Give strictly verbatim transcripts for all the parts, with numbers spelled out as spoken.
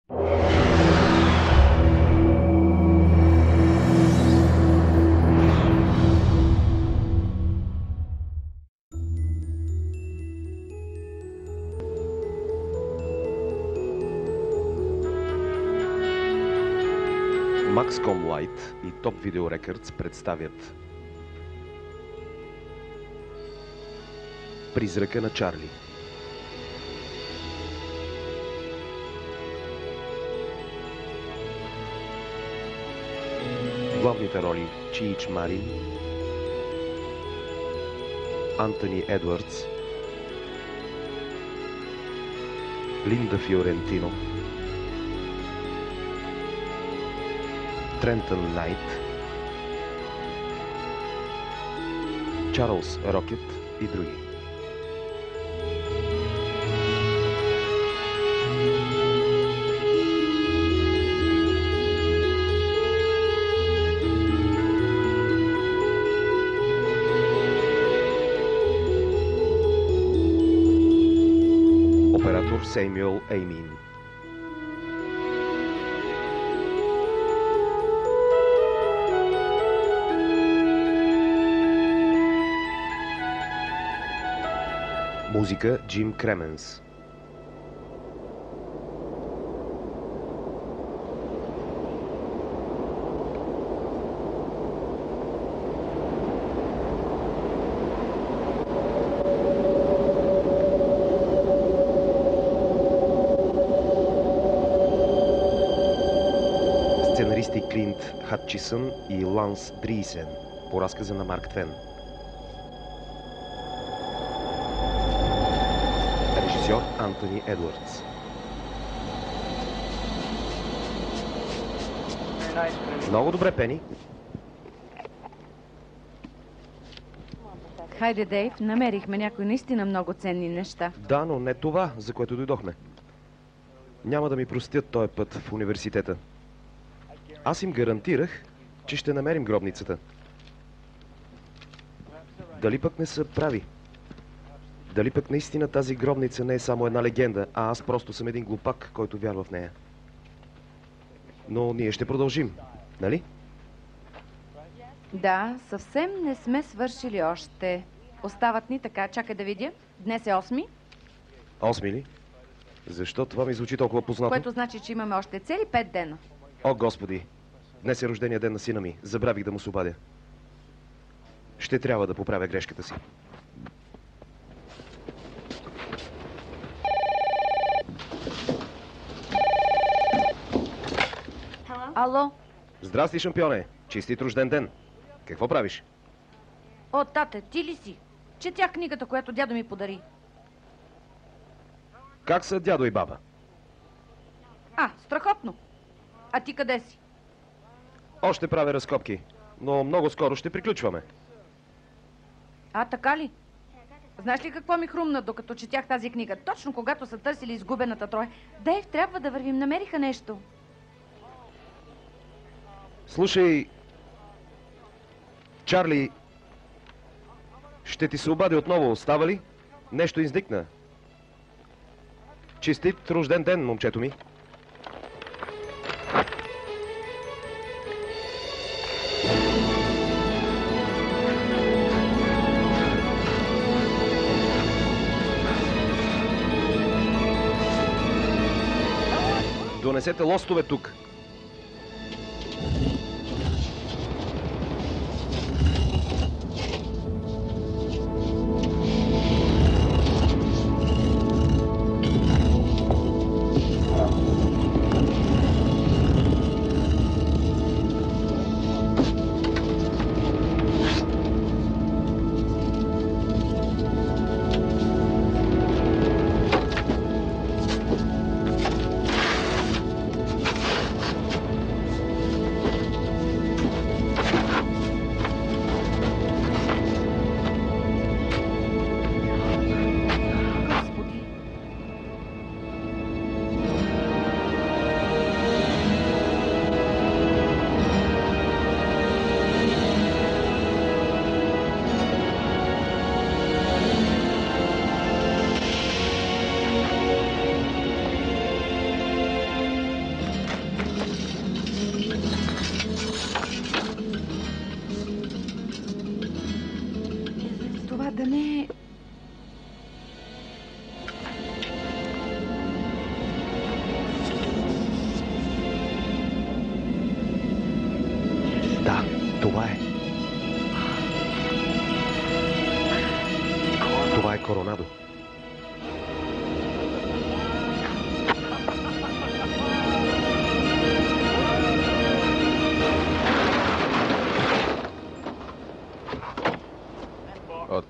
Maxcom Light и Top Video Records представят Призрака на Чарли. Главните роли Чиич Марин, Антони Едвардс, Линда Фиорентино, Трентън Найт, Чарлз Рокет и други. Оператор Сеймюел Еймин. Музика Джим Кременс. Сценаристи Клинт Хатчисън и Ланс Дриисен по разказа на Марк Твен. Режисьор Антони Едвардс. Много добре, Пени. Хайде, Дейв, намерихме някои наистина много ценни неща. Да, но не това, за което дойдохме. Няма да ми простят този път в университета. Аз им гарантирах, че ще намерим гробницата. Дали пък не са прави? Дали пък наистина тази гробница не е само една легенда, а аз просто съм един глупак, който вярва в нея? Но ние ще продължим, нали? Да, съвсем не сме свършили още. Остават ни така, чакай да видя. Днес е осми. Осми ли? Защо това ми звучи толкова познато? Което значи, че имаме още цели пет дена. О, Господи! Днес е рождения ден на сина ми. Забравих да му се обадя. Ще трябва да поправя грешката си. Ало? Здрасти, шампионе! Чистит рожден ден! Какво правиш? О, тате, ти ли си? Четях книгата, която дядо ми подари. Как са дядо и баба? А, страхотно! А ти къде си? Още правя разкопки, но много скоро ще приключваме. А, така ли? Знаеш ли какво ми хрумна, докато четях тази книга? Точно когато са търсили изгубената Троя. Дейв, трябва да вървим, намериха нещо. Слушай, Чарли, ще ти се обади отново, става ли? Нещо изникна. Честит рожден ден, момчето ми. Донесете лостове тук.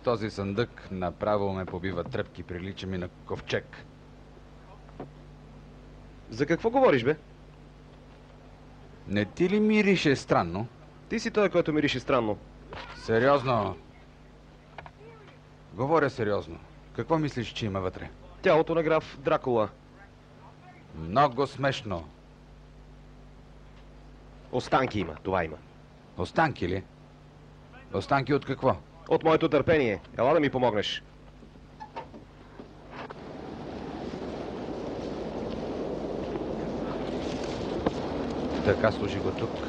този съндък направо ме побива тръпки, прилича ми на ковчег. За какво говориш, бе? Не ти ли мирише странно? Ти си той, който мирише странно. Сериозно. Говоря сериозно. Какво мислиш, че има вътре? Тялото на граф Дракула. Много смешно. Останки има, това има. Останки ли? Останки от какво? От моето търпение. Ела да ми помогнеш. Така, служи го тук.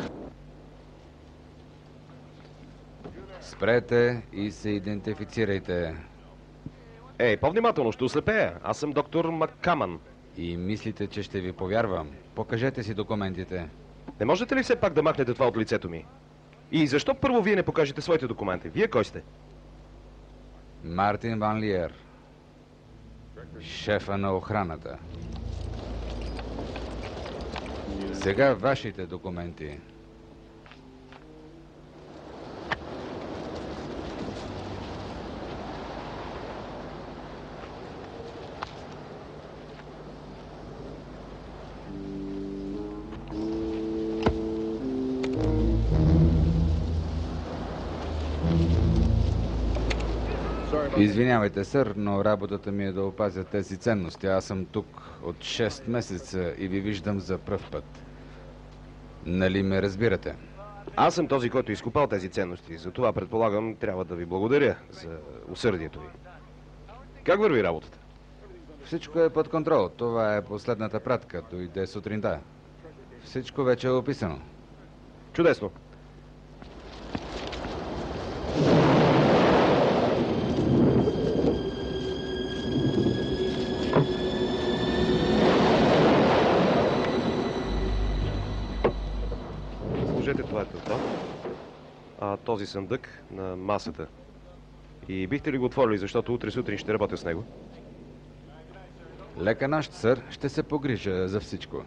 Спрете и се идентифицирайте. Ей, по-внимателно, ще ослепея. Аз съм доктор Маккаман. И мислите, че ще ви повярвам? Покажете си документите. Не можете ли все пак да махнете това от лицето ми? И защо първо вие не покажете своите документи? Вие кой сте? Мартин Ван Лиер. Шефа на охраната. Сега вашите документи. Извинявайте, сър, но работата ми е да опазя тези ценности. Аз съм тук от шест месеца и ви виждам за пръв път. Нали ме разбирате? Аз съм този, който е изкопал тези ценности. Затова, предполагам, трябва да ви благодаря за усърдието ви. Как върви работата? Всичко е под контрол. Това е последната пратка. Дойде сутринта. Всичко вече е описано. Чудесно. Сложете това е това. А този съндък на масата. И бихте ли го отворили, защото утре сутрин ще работя с него? Лека нощ, сър. Ще се погрижа за всичко.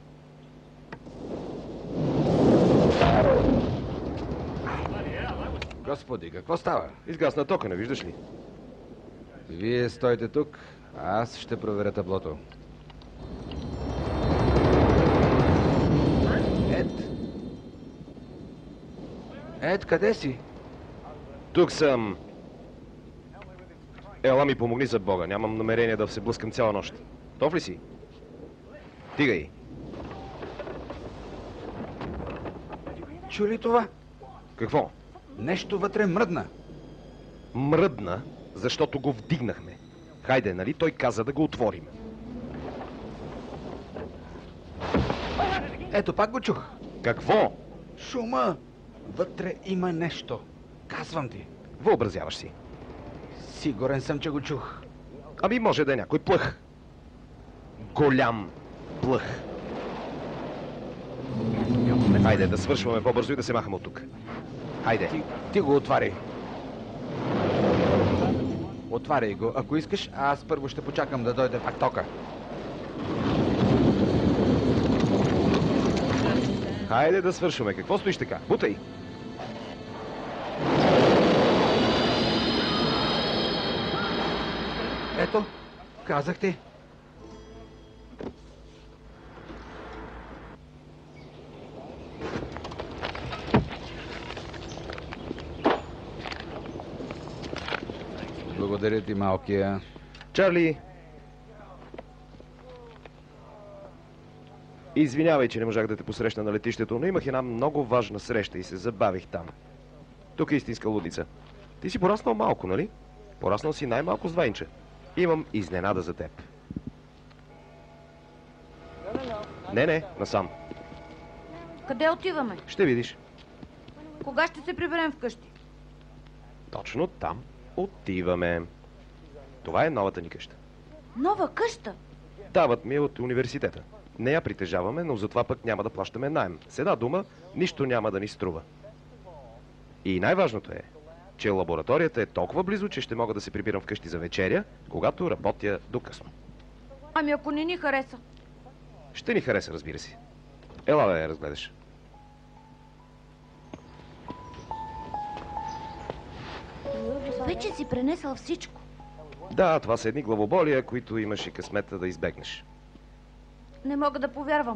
Господи, какво става? Изгасна тока, не виждаш ли? Вие стойте тук, а аз ще проверя таблото. Ед! Ед, къде си? Тук съм. Ела ми помогни за Бога. Нямам намерение да се блъскам цяла нощ. Готов ли си? Тигай. Чу ли това? Какво? Нещо вътре мръдна. Мръдна, защото го вдигнахме. Хайде, нали той каза да го отворим. Ето, пак го чух. Какво? Шума! Вътре има нещо. Казвам ти. Въобразяваш си. Сигурен съм, че го чух. Ами може да е някой плъх. Голям плъх. Хайде да свършваме по-бързо и да се махаме от тук. Хайде. Ти, ти го отваряй. Отваряй го, ако искаш, а аз първо ще почакам да дойде пак тока. Хайде да свършваме. Какво стоиш така? Бутай! Ето, казах ти. Благодаря ти, малкия. Чарли! Извинявай, че не можах да те посрещна на летището, но имах една много важна среща и се забавих там. Тук е истинска лудница. Ти си пораснал малко, нали? Пораснал си най-малко с два инча. Имам изненада за теб. Не, не, насам. Къде отиваме? Ще видиш. Кога ще се приберем вкъщи? Точно там отиваме. Това е новата ни къща. Нова къща? Дават ми от университета. Не я притежаваме, но затова пък няма да плащаме наем. С една дума, нищо няма да ни струва. И най-важното е, че лабораторията е толкова близо, че ще мога да се прибирам вкъщи за вечеря, когато работя до късно. Ами ако не ни хареса? Ще ни хареса, разбира се. Ела да я разгледаш. Вече си пренесъл всичко. Да, това са едни главоболия, които имаш и късмета да избегнеш. Не мога да повярвам.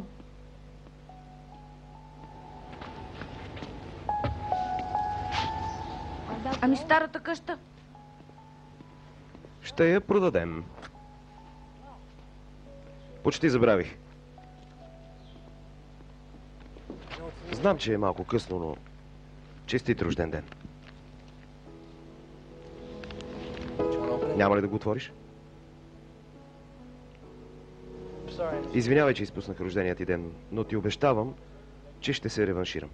Ами старата къща? Ще я продадем. Почти забравих. Знам, че е малко късно, но честит рожден ден. Няма ли да го отвориш? Извинявай, че изпуснах рождения ти ден, но ти обещавам, че ще се реванширам.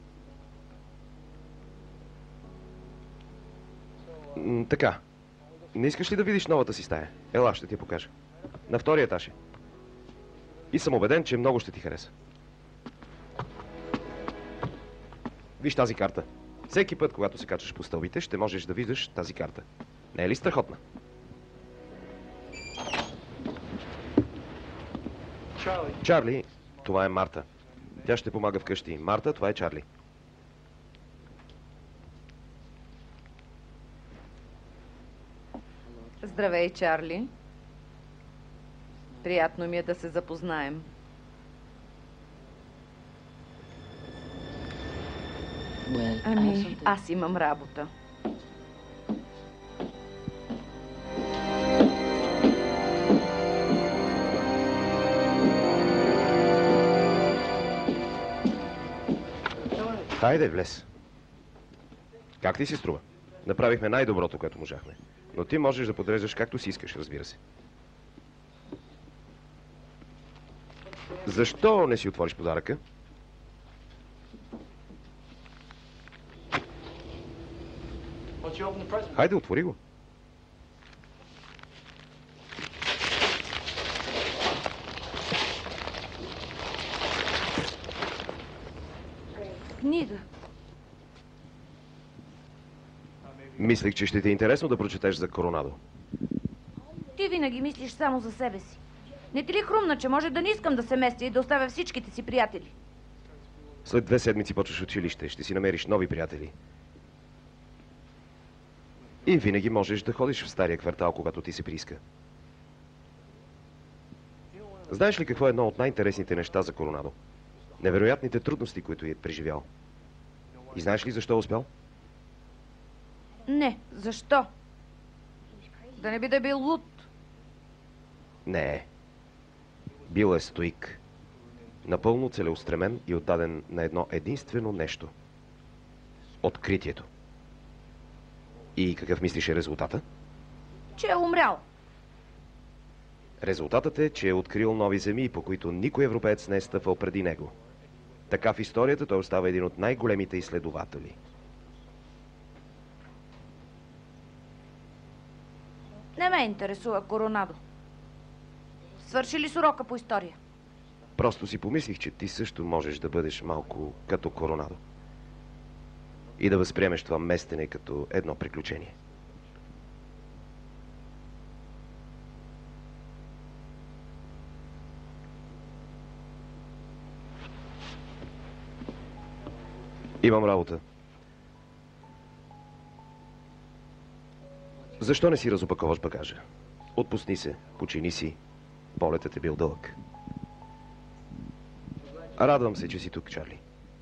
М, така. Не искаш ли да видиш новата си стая? Ела, ще ти я покажа. На втория етаж е. И съм убеден, че много ще ти хареса. Виж тази карта. Всеки път, когато се качаш по стълбите, ще можеш да видиш тази карта. Не е ли страхотна? Чарли, това е Марта. Тя ще помага вкъщи. Марта, това е Чарли. Здравей, Чарли. Приятно ми е да се запознаем. Ами, аз имам работа. Хайде, влез. Как ти си струва? Направихме най-доброто, което можахме. Но ти можеш да подреждаш както си искаш, разбира се. Защо не си отвориш подаръка? Хайде, отвори го. Книга. Мислех, че ще ти е интересно да прочетеш за Коронадо. Ти винаги мислиш само за себе си. Не ти ли хрумна, че може да не искам да се местя и да оставя всичките си приятели? След две седмици почваш училище, ще си намериш нови приятели. И винаги можеш да ходиш в стария квартал, когато ти се прииска. Знаеш ли какво е едно от най-интересните неща за Коронадо? Невероятните трудности, които е преживял. И знаеш ли защо е успял? Не, защо? Да не би да е бил луд. Не. Бил е стоик. Напълно целеустремен и отдаден на едно единствено нещо. Откритието. И какъв мислиш е резултата? Че е умрял. Резултатът е, че е открил нови земи, по които никой европеец не е стъпвал преди него. Така в историята той остава един от най-големите изследователи. Не ме интересува Коронадо. Свърши ли с урока по история? Просто си помислих, че ти също можеш да бъдеш малко като Коронадо. И да възприемеш това местене като едно приключение. Имам работа. Защо не си разопаковаш багажа? Отпусни се, почини си. Полетът е бил дълъг. Радвам се, че си тук, Чарли.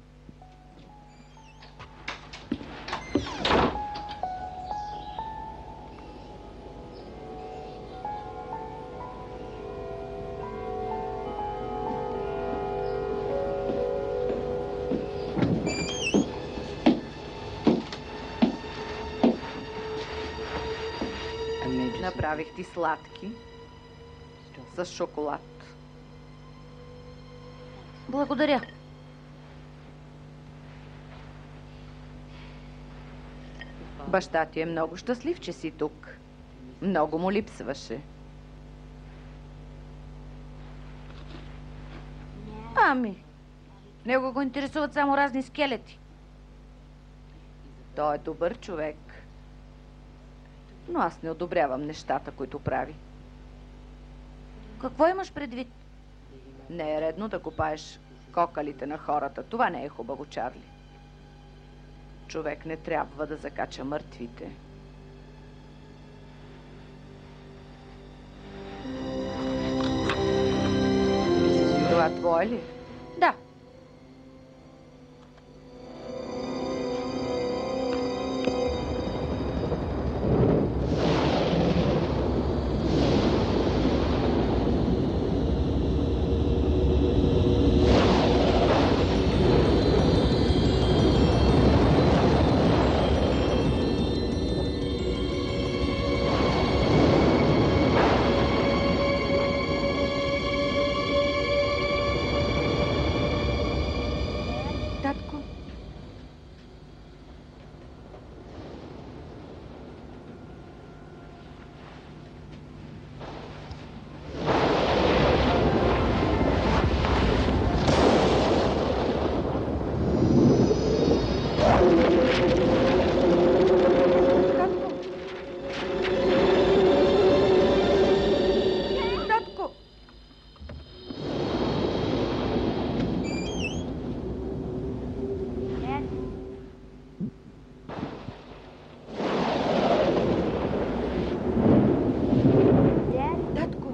Направих ти сладки с шоколад. Благодаря. Баща ти е много щастлив, че си тук. Много му липсваше. Ами, него го интересуват само разни скелети. Той е добър човек. Но аз не одобрявам нещата, които прави. Какво имаш предвид? Не е редно да копаеш кокалите на хората. Това не е хубаво, Чарли. Човек не трябва да закача мъртвите. Това твое ли? Да. Татко. Татко. Татко. Татко.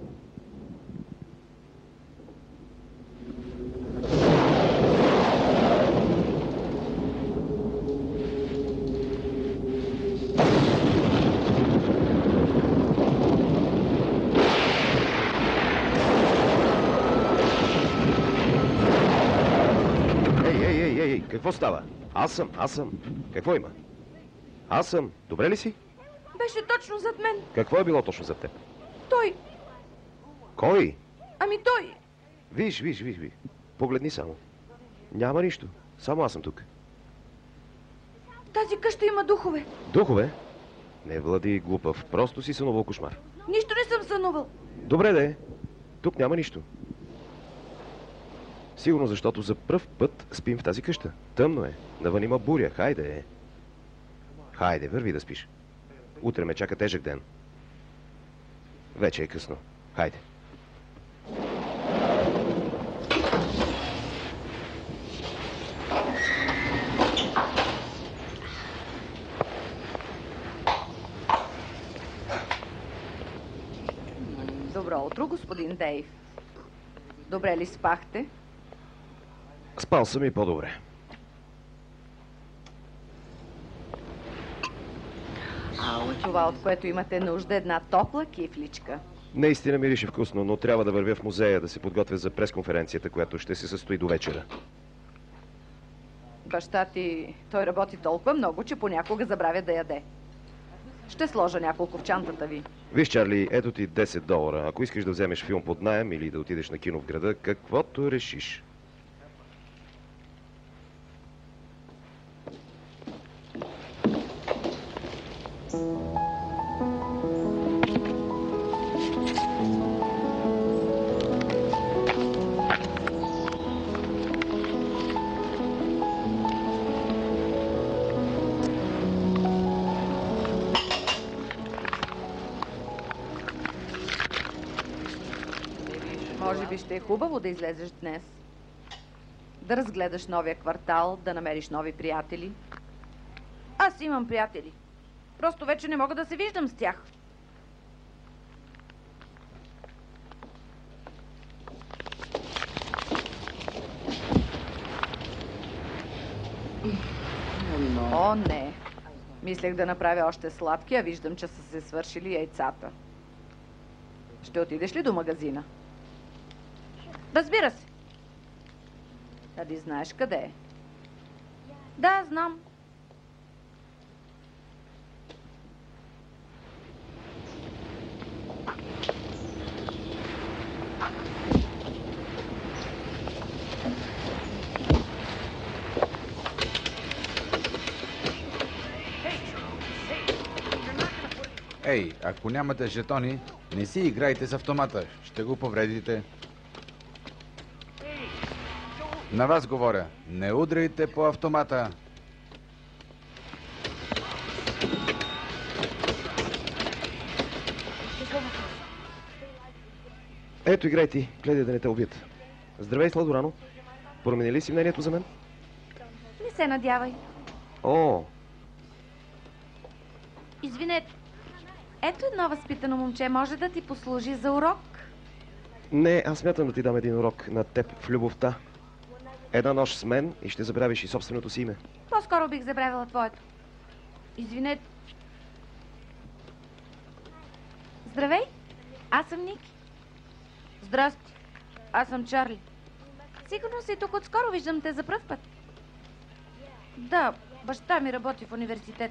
Ей, ей, ей, ей, какво става? Аз съм, аз съм. Какво има? Аз съм. Добре ли си? Беше точно зад мен. Какво е било точно за теб? Той. Кой? Ами той. Виж, виж, виж, виж. Погледни само. Няма нищо. Само аз съм тук. Тази къща има духове. Духове? Не влади глупав. Просто си сънувал кошмар. Нищо не съм сънувал. Добре де. Тук няма нищо. Сигурно защото за пръв път спим в тази къща. Тъмно е. Навън има буря. Хайде. Хайде, върви да спиш. Утре ме чака тежък ден. Вече е късно. Хайде. Добро утро, господин Дейв. Добре ли спахте? Спал съм и по-добре. Ало, това, от което имате нужда, една топла кифличка. Наистина мирише вкусно, но трябва да вървя в музея да се подготвя за пресконференцията, която ще се състои до вечера. Баща ти, той работи толкова много, че понякога забравя да яде. Ще сложа няколко в чантата ви. Виж, Чарли, ето ти десет долара. Ако искаш да вземеш филм под наем или да отидеш на кино в града, каквото решиш. Може би ще е хубаво да излезеш днес. Да разгледаш новия квартал, да намериш нови приятели. Аз имам приятели. Просто вече не мога да се виждам с тях. О, не. Мислех да направя още сладки, а виждам, че са се свършили яйцата. Ще отидеш ли до магазина? Разбира се. Дали знаеш къде е? Да, знам. Ей, ако нямате жетони, не си играйте с автомата. Ще го повредите. На вас говоря. Не удряйте по автомата. Ето, играй ти. Гледай да не те убият. Здравей, Сладорано. Промени ли си мнението за мен? Не се надявай. О, Извинете. Ето едно възпитано момче може да ти послужи за урок. Не, аз смятам да ти дам един урок на теб в любовта. Една нощ с мен и ще забравиш и собственото си име. По-скоро бих забравила твоето. Извинете. Здравей, аз съм Ники. Здрасти, аз съм Чарли. Сигурно си тук отскоро, виждам те за пръв път. Да, баща ми работи в университет.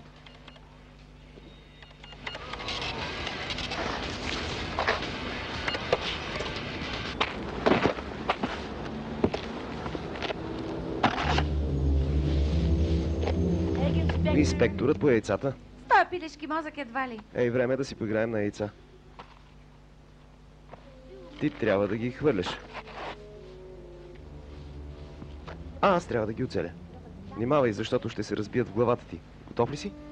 Инспекторът по яйцата. С този пилешки мозък едва ли. Ей, време е да си поиграем на яйца. Ти трябва да ги хвърляш. А аз трябва да ги оцеля. Внимавай, защото ще се разбият в главата ти. Готов ли си?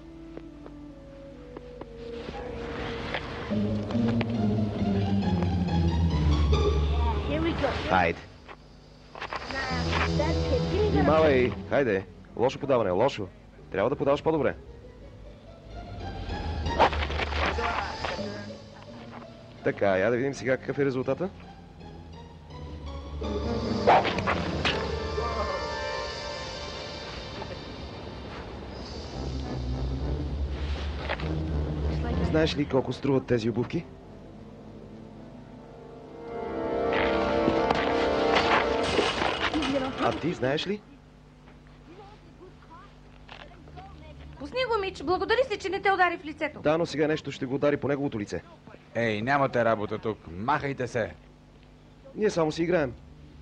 Хайде. Внимавай, хайде. Лошо подаване, лошо. Трябва да подаваш по-добре. Така, я да видим сега какъв е резултата. Знаеш ли колко струват тези обувки? А ти знаеш ли? Пусни го, Мич. Благодари си, че не те удари в лицето. Да, но сега нещо ще го удари по неговото лице. Ей, нямате работа тук. Махайте се. Ние само си играем.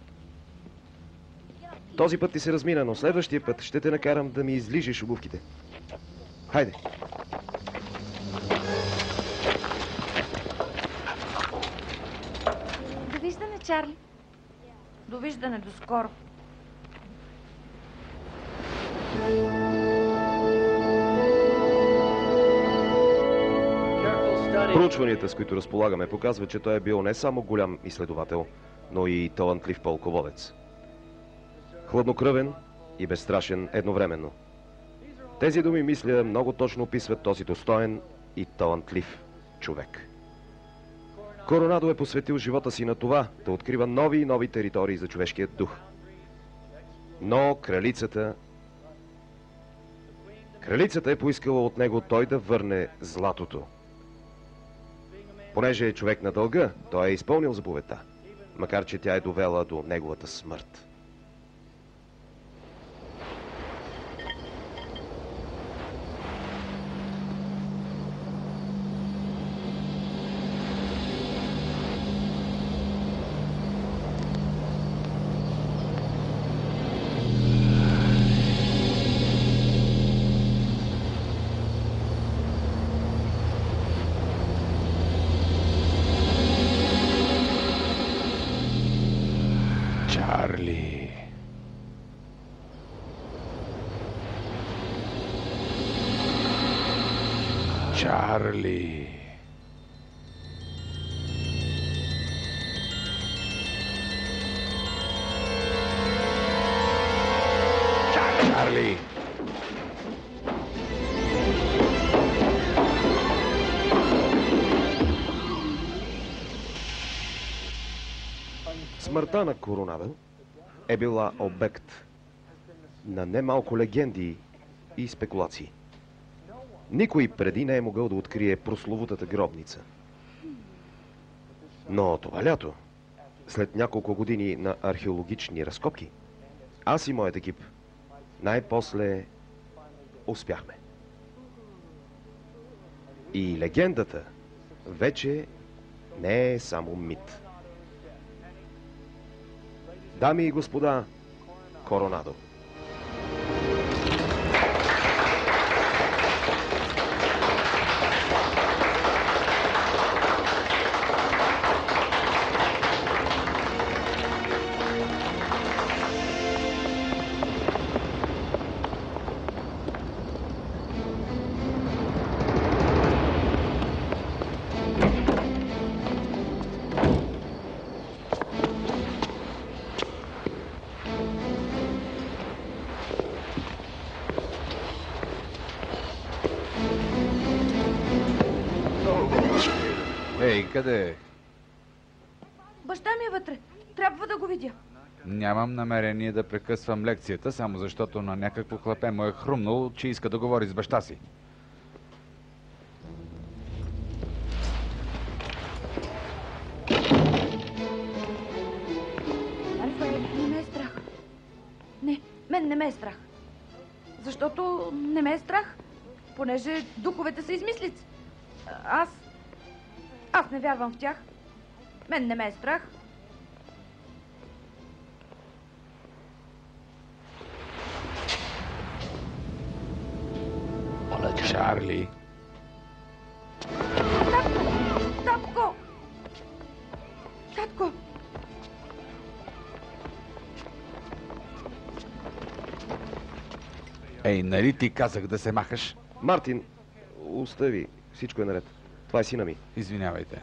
Този път ти се размина, но следващия път ще те накарам да ми излижеш обувките. Хайде. Довиждане, Чарли. Довиждане, до скоро. Проучванията, с които разполагаме, показват, че той е бил не само голям изследовател, но и талантлив пълководец. Хладнокръвен и безстрашен едновременно. Тези думи, мисля, много точно описват този достоен и талантлив човек. Коронадо е посветил живота си на това, да открива нови и нови територии за човешкият дух. Но кралицата... Кралицата е поискала от него той да върне златото. Понеже е човек на дълга, той е изпълнил заповедта, макар че тя е довела до неговата смърт. Чарли. Чарли. Чарли. Смъртта на Коронадо е била обект на немалко легенди и спекулации. Никой преди не е могъл да открие прословутата гробница. Но това лято, след няколко години на археологични разкопки, аз и моят екип най-после успяхме. И легендата вече не е само мит. Дами и господа, Коронадо. Ей, къде е? баща ми е вътре. Трябва да го видя. Нямам намерение да прекъсвам лекцията, само защото на някакво хлапе му е хрумнал, че иска да говори с баща си. Не ме е страх. Не, мен не ме е страх. Защото не ме е страх, понеже духовете са измислици. Аз... Аз не вярвам в тях. Мен не ме е страх. Чарли. Татко! Татко! Татко! Ей, нали ти казах да се махаш? Мартин, остави. Всичко е наред. Това е сина ми. Извинявайте.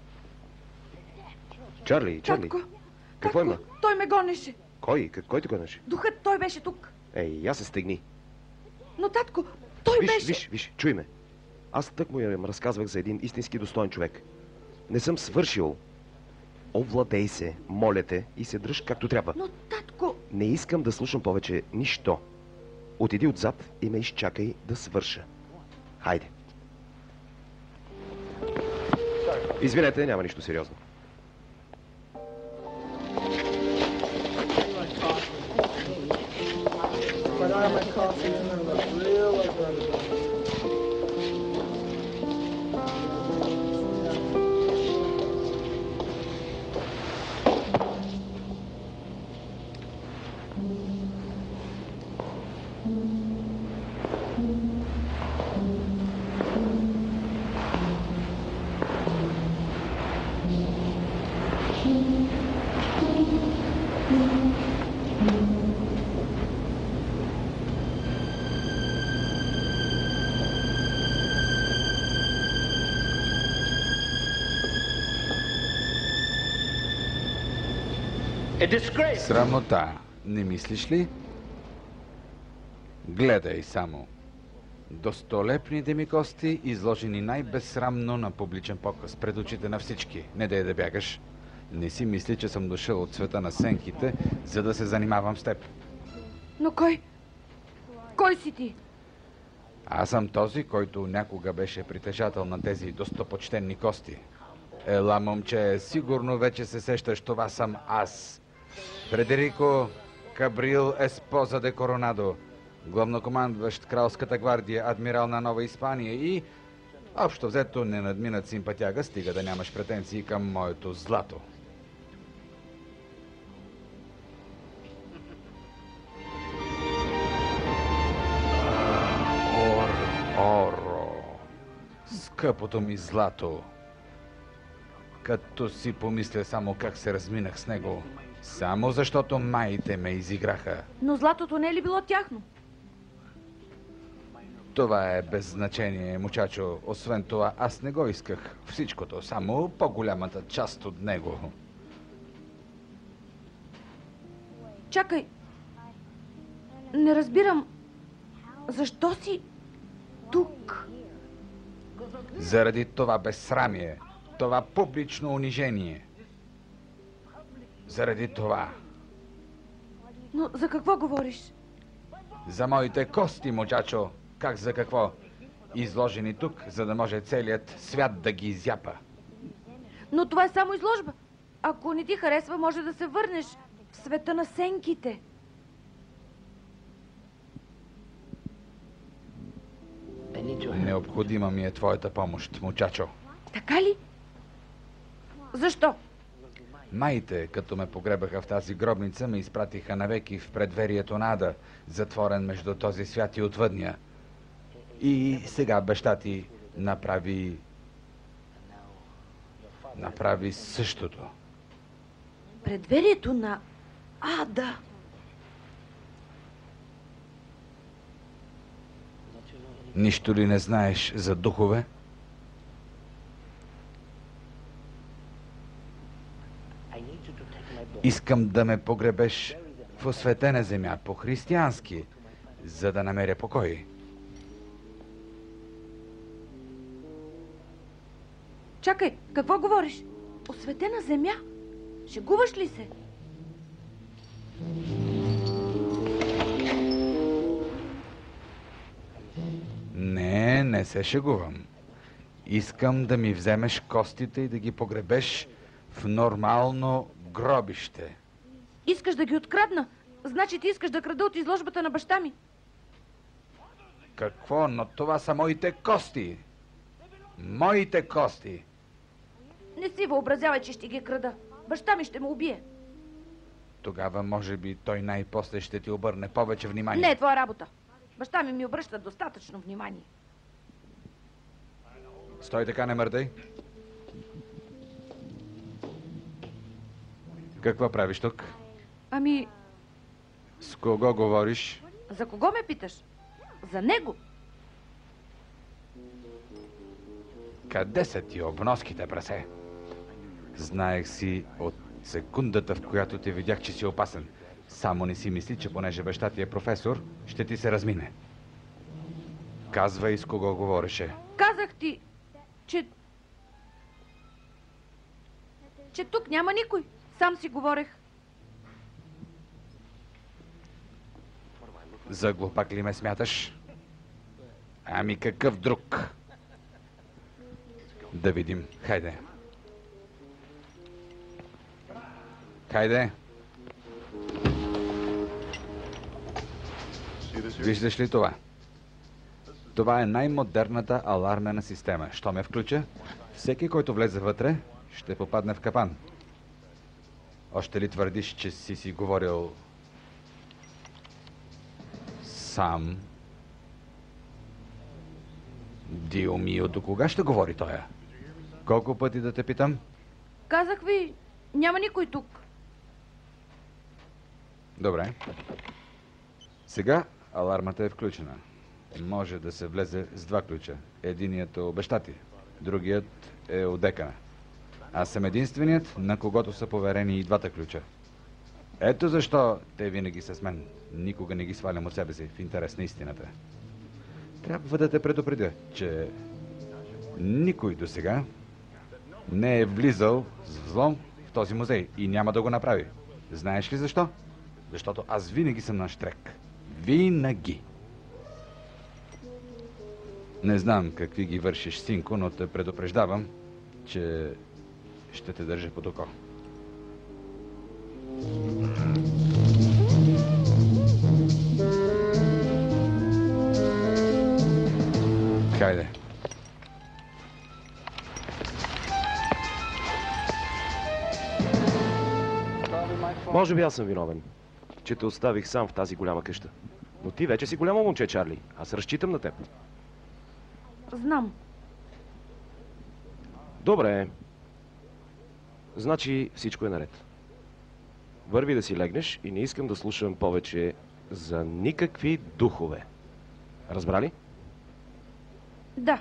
Чарли, Чарли. Татко! Какво Татко, има? той ме гонеше. Кой? Как- Кой те гонеше? Духът, той беше тук. Ей, я се стегни. Но, татко, той Виж, беше... виж, виж, чуй ме. Аз тък му я разказвах за един истински достоен човек. Не съм свършил. Овладей се, моля те, и се дръж както трябва. Но, татко... Не искам да слушам повече нищо. Отиди отзад и ме изчакай да свърша. Хайде. Извинете, няма нищо сериозно. But I like coffee and I like real like that. Срамота, не мислиш ли? Гледай само. Достолепните ми кости, изложени най-безсрамно на публичен показ, пред очите на всички. Не дай да бягаш. Не си мисли, че съм дошъл от света на сенките, за да се занимавам с теб. Но кой? Кой си ти? Аз съм този, който някога беше притежател на тези достопочтенни кости. Ела, момче, сигурно вече се сещаш, това съм аз. Фредерико Кабрил Еспоза де Коронадо, главнокомандващ кралската гвардия, адмирал на Нова Испания и... Общо взето не надминат симпатяга, стига да нямаш претенции към моето злато. Ор, оро, скъпото ми злато. Като си помисля само как се разминах с него, само защото майите ме изиграха. Но златото не е ли било тяхно? Това е без значение, мучачо. Освен това, аз не го исках всичкото, само по-голямата част от него. Чакай. Не разбирам. Защо си тук? Заради това безсрамие, това публично унижение. Заради това. Но за какво говориш? За моите кости, мучачо. Как за какво? Изложени тук, за да може целият свят да ги изяпа. Но това е само изложба. Ако не ти харесва, може да се върнеш в света на сенките. Необходима ми е твоята помощ, мучачо. Така ли? Защо? Майите, като ме погребаха в тази гробница, ме изпратиха навеки в предверието на Ада, затворен между този свят и отвъдния. И сега баща ти направи... направи същото. Предверието на Ада. Нищо ли не знаеш за духове? Искам да ме погребеш в осветена земя, по-християнски, за да намеря покой. Чакай, какво говориш? Осветена земя? Шегуваш ли се? Не, не се шегувам. Искам да ми вземеш костите и да ги погребеш в нормално гробище. Искаш да ги открадна? Значи ти искаш да крада от изложбата на баща ми. Какво? Но това са моите кости. Моите кости. Не си въобразявай, че ще ги крада. Баща ми ще ме убие. Тогава, може би, той най-после ще ти обърне повече внимание. Не е твоя работа. Баща ми ми обръща достатъчно внимание. Стой така, не мърдай. Какво правиш тук? Ами, С кого говориш? за кого ме питаш? За него. Къде са ти обноските, прасе? Знаех си от секундата, в която те видях, че си опасен. Само не си мисли, че понеже баща ти е професор, ще ти се размине. Казвай с кого говореше. Казах ти, че... че тук няма никой. Сам си говорех. За глупак ли ме смяташ? Ами какъв друг? Да видим. Хайде. Хайде. Виждаш ли това? Това е най-модерната алармена система. Що ме включа? Всеки, който влезе вътре, ще попадне в капан. Още ли твърдиш, че си си говорил сам? Дио мио, до кога ще говори тоя? Колко пъти да те питам? Казах ви, няма никой тук. Добре. Сега алармата е включена. Може да се влезе с два ключа. Единият е у баща ти, другият е у декана. Аз съм единственият, на когото са поверени и двата ключа. Ето защо те винаги са с мен. Никога не ги свалям от себе си, в интерес на истината. Трябва да те предупредя, че никой до сега не е влизал с взлом в този музей и няма да го направи. Знаеш ли защо? Защото аз винаги съм на щрек. Винаги. Не знам какви ги вършиш, синко, но те предупреждавам, че ще те държа под око. Хайде. Може би аз съм виновен, че те оставих сам в тази голяма къща. Но ти вече си голямо момче, Чарли. Аз разчитам на теб. Знам. Добре. Значи всичко е наред. Върви да си легнеш и не искам да слушам повече за никакви духове. Разбрали? Да.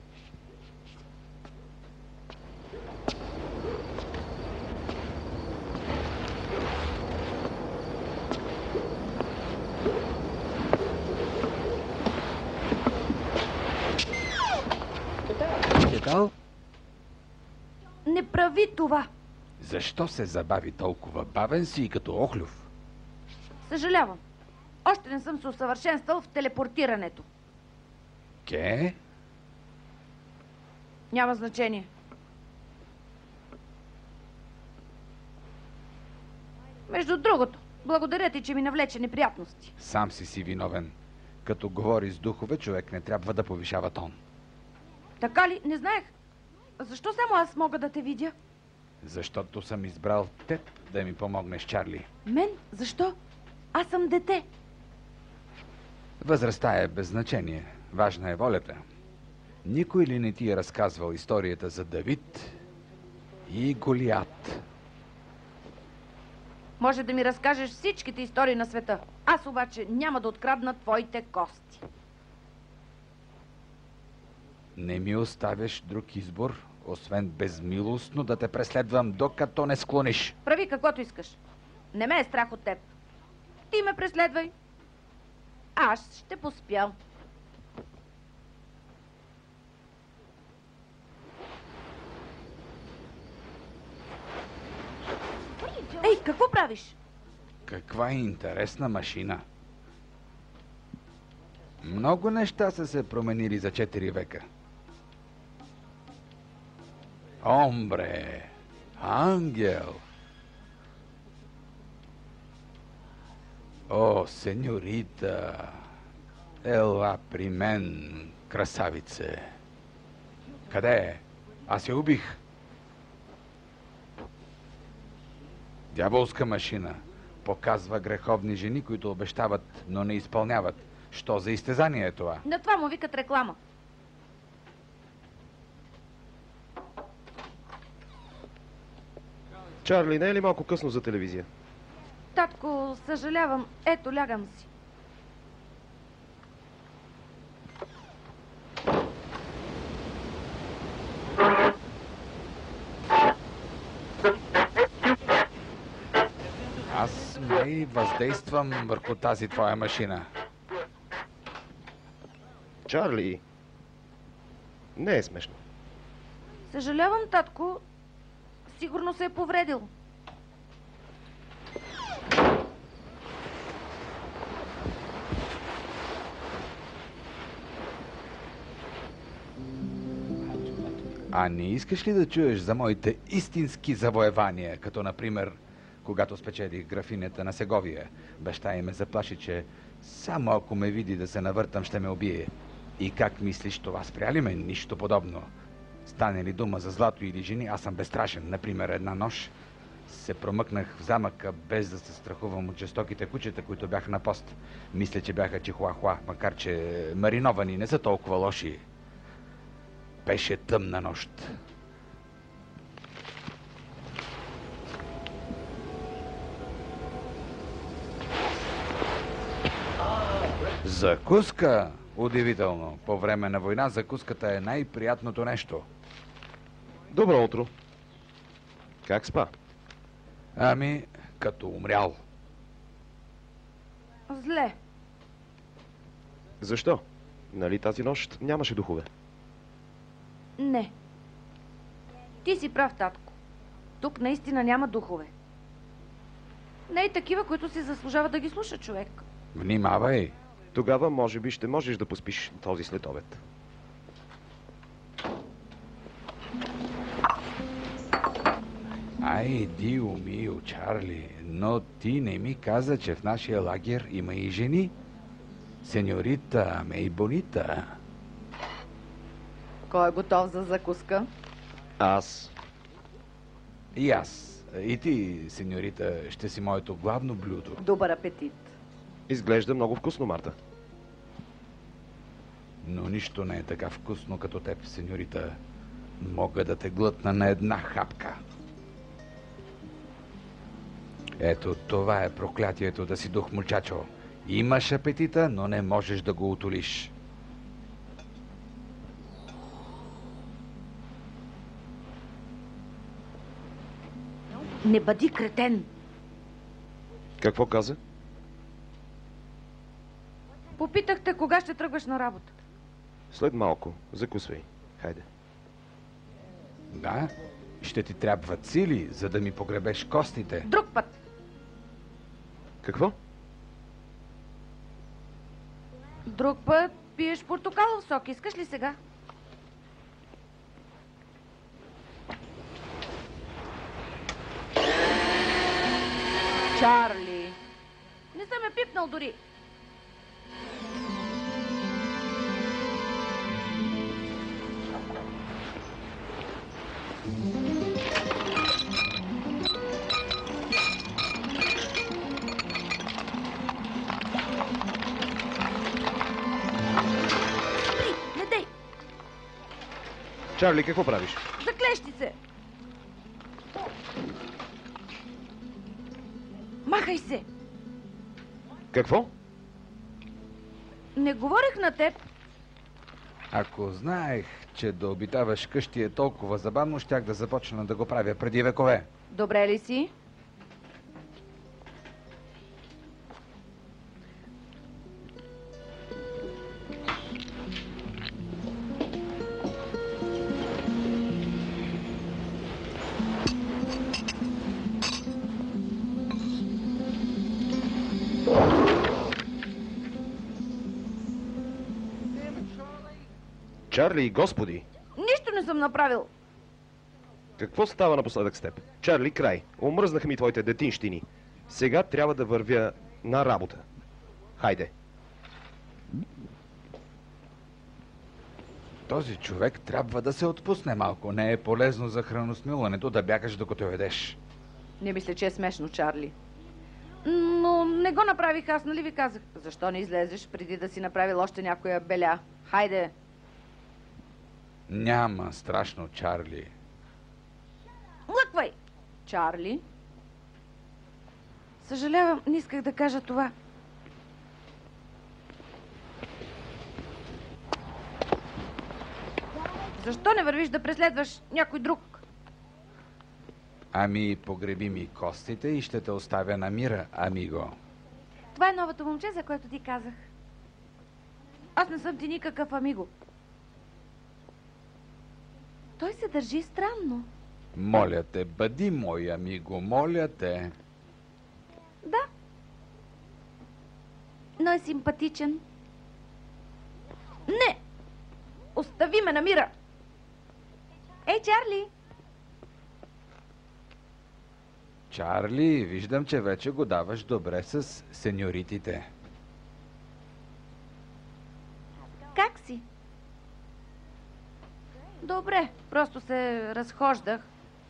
Кетал? Не прави това. Защо се забави толкова? Бавен си и като охлюв. Съжалявам. Още не съм се усъвършенствал в телепортирането. Ке? Няма значение. Между другото, благодаря ти, че ми навлече неприятности. Сам си си виновен. Като говори с духове, човек не трябва да повишава тон. Така ли? Не знаех. Защо само аз мога да те видя? Защото съм избрал теб да ми помогнеш, Чарли. Мен? Защо? Аз съм дете. Възрастта е без значение. Важна е волята. Никой ли не ти е разказвал историята за Давид и Голиат? Може да ми разкажеш всичките истории на света. Аз обаче няма да открадна твоите кости. Не ми оставяш друг избор, освен безмилостно да те преследвам, докато не склониш. Прави каквото искаш. Не ме е страх от теб. Ти ме преследвай. Аз ще поспя. Ей, какво правиш? Каква интересна машина. Много неща са се променили за четири века. Омбре, ангел. О, сеньорита, ела при мен, красавице. Къде е? Аз я убих. Дяволска машина. Показва греховни жени, които обещават, но не изпълняват. Що за изтезание е това? На това му викат реклама. Чарли, не е ли малко късно за телевизия? Татко, съжалявам. Ето, лягам си. Аз май въздействам върху тази твоя машина. Чарли, не е смешно. Съжалявам, татко. Сигурно се е повредил. А не искаш ли да чуеш за моите истински завоевания, като например, когато спечелих графинята на Сеговия? Баща й ме заплаши, че само ако ме види да се навъртам, ще ме убие. И как мислиш, това спря ли ме? Нищо подобно. Стане ли дума за злато или жени, аз съм безстрашен. Например, една нощ се промъкнах в замъка, без да се страхувам от жестоките кучета, които бяха на пост. Мисля, че бяха чихуахуа, макар че мариновани не са толкова лоши. Беше тъмна нощ. Закуска! Удивително. По време на война закуската е най-приятното нещо. Добро утро. Как спа? Ами, като умрял. Зле. Защо? Нали тази нощ нямаше духове? Не. Ти си прав, татко. Тук наистина няма духове. Не и такива, които си заслужава да ги слуша човек. Внимавай! Тогава може би ще можеш да поспиш този следобед. Ай, Дио мио, Чарли, но ти не ми каза, че в нашия лагер има и жени. Сеньорита Мей Бонита. Кой е готов за закуска? Аз. И аз. И ти, сеньорита, ще си моето главно блюдо. Добър апетит. Изглежда много вкусно, Марта. Но нищо не е така вкусно като теб, сеньорита. Мога да те глътна на една хапка. Ето, това е проклятието да си дух, мучачо. Имаш апетита, но не можеш да го утолиш. Не бъди кретен. Какво каза? Попитахте кога ще тръгваш на работа. След малко. Закусвай. Хайде. Да, ще ти трябват сили, за да ми погребеш костите. Друг път. Какво? Друг път пиеш портокалов сок. Искаш ли сега? Чарли. Не съм ме пипнал дори. Спри, не дей. Чарли, какво правиш? Заклещи се. Махай се. Какво? Не говорех на теб. Ако знаех, че да обитаваш къщи е толкова забавно, щях да започна да го правя преди векове. Добре ли си? Чарли, господи! Нищо не съм направил. Какво става напоследък с теб? Чарли, край. Омръзнаха ми твоите детинщини. Сега трябва да вървя на работа. Хайде. Този човек трябва да се отпусне малко. Не е полезно за храносмилането да бягаш докато ядеш. Не мисля, че е смешно, Чарли. Но не го направих аз, нали ви казах? Защо не излезеш преди да си направил още някоя беля? Хайде. Няма страшно, Чарли. Млъквай! Чарли? Съжалявам, не исках да кажа това. Защо не вървиш да преследваш някой друг? Ами, погреби ми костите и ще те оставя на мира, амиго. Това е новото момче, за което ти казах. Аз не съм ти никакъв амиго. Той се държи странно. Моля те, бъди мой амиго, моля те. Да. Но е симпатичен. Не! Остави ме на мира! Ей, Чарли! Чарли, виждам, че вече го даваш добре с сеньоритите. Как си? Добре, просто се разхождах.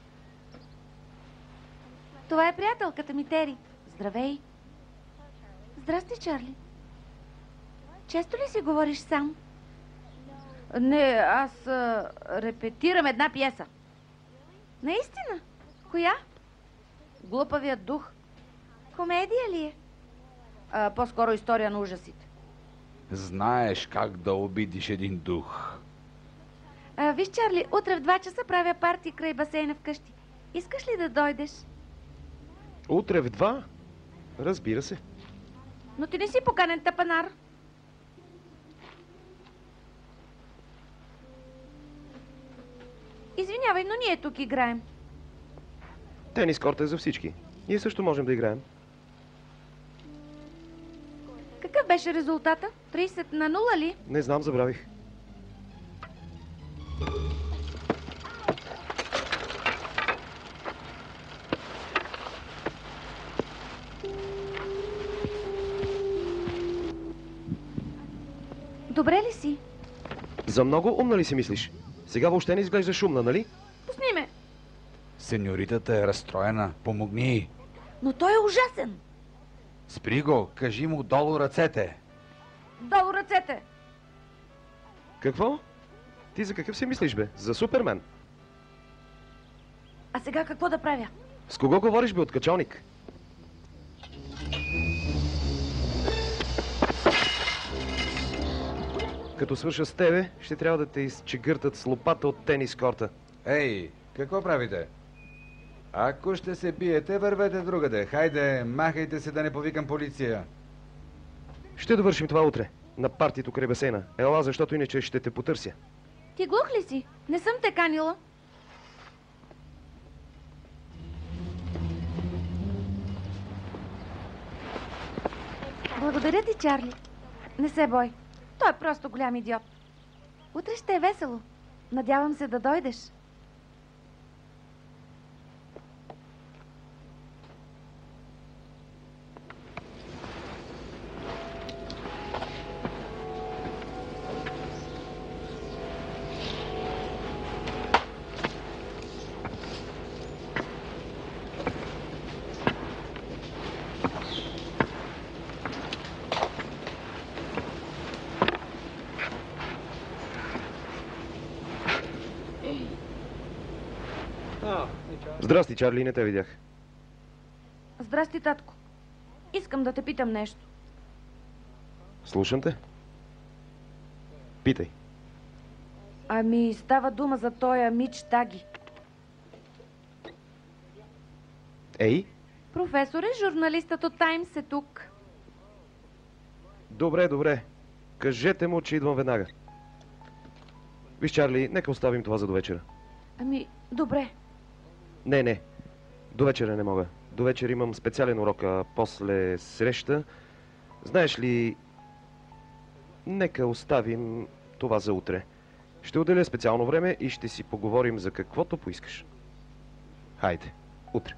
Това е приятелката ми, Тери. Здравей. Здрасти, Чарли. Често ли си говориш сам? Не, аз а, репетирам една пиеса. Наистина? Коя? Глупавият дух. Комедия ли е? А, по-скоро история на ужасите. Знаеш как да обидиш един дух. А, виж, Чарли, утре в два часа правя парти край басейна вкъщи. Искаш ли да дойдеш? Утре в два? Разбира се. Но ти не си поканен, тапанар. Извинявай, но ние тук играем. Тенис корт е за всички. Ние също можем да играем. Какъв беше резултата? трийсет на нула ли? Не знам, забравих. Добре ли си? За много умна ли си мислиш? Сега въобще не изглежда шумна, нали? Пусни ме. Сеньоритата е разстроена. Помогни й. Но той е ужасен. Спри го, кажи му долу ръцете. Долу ръцете. Какво? Ти за какъв си мислиш, бе? За Супермен? А сега какво да правя? С кого говориш, бе, откачалник? Като свърша с тебе, ще трябва да те изчегъртат с лопата от тенис корта. Ей, какво правите? Ако ще се биете, вървете другаде. Хайде, махайте се да не повикам полиция. Ще довършим това утре. На партито край басейна. Ела, защото иначе ще те потърся. Ти глух ли си? Не съм те канила. Благодаря ти, Чарли. Не се бой. Той е просто голям идиот. Утре ще е весело. Надявам се да дойдеш. Здрасти, Чарли, не те видях. Здрасти, татко. Искам да те питам нещо. Слушам те. Питай. Ами, става дума за тоя Мич Таги. Ей, Професоре, журналистът от Таймс е тук. добре, добре. Кажете му, че идвам веднага. Виж, Чарли, нека оставим това за довечера. Ами, добре. Не, не. До вечера не мога. До вечера имам специален урок, а после среща. Знаеш ли, нека оставим това за утре. Ще отделя специално време и ще си поговорим за каквото поискаш. Хайде, утре.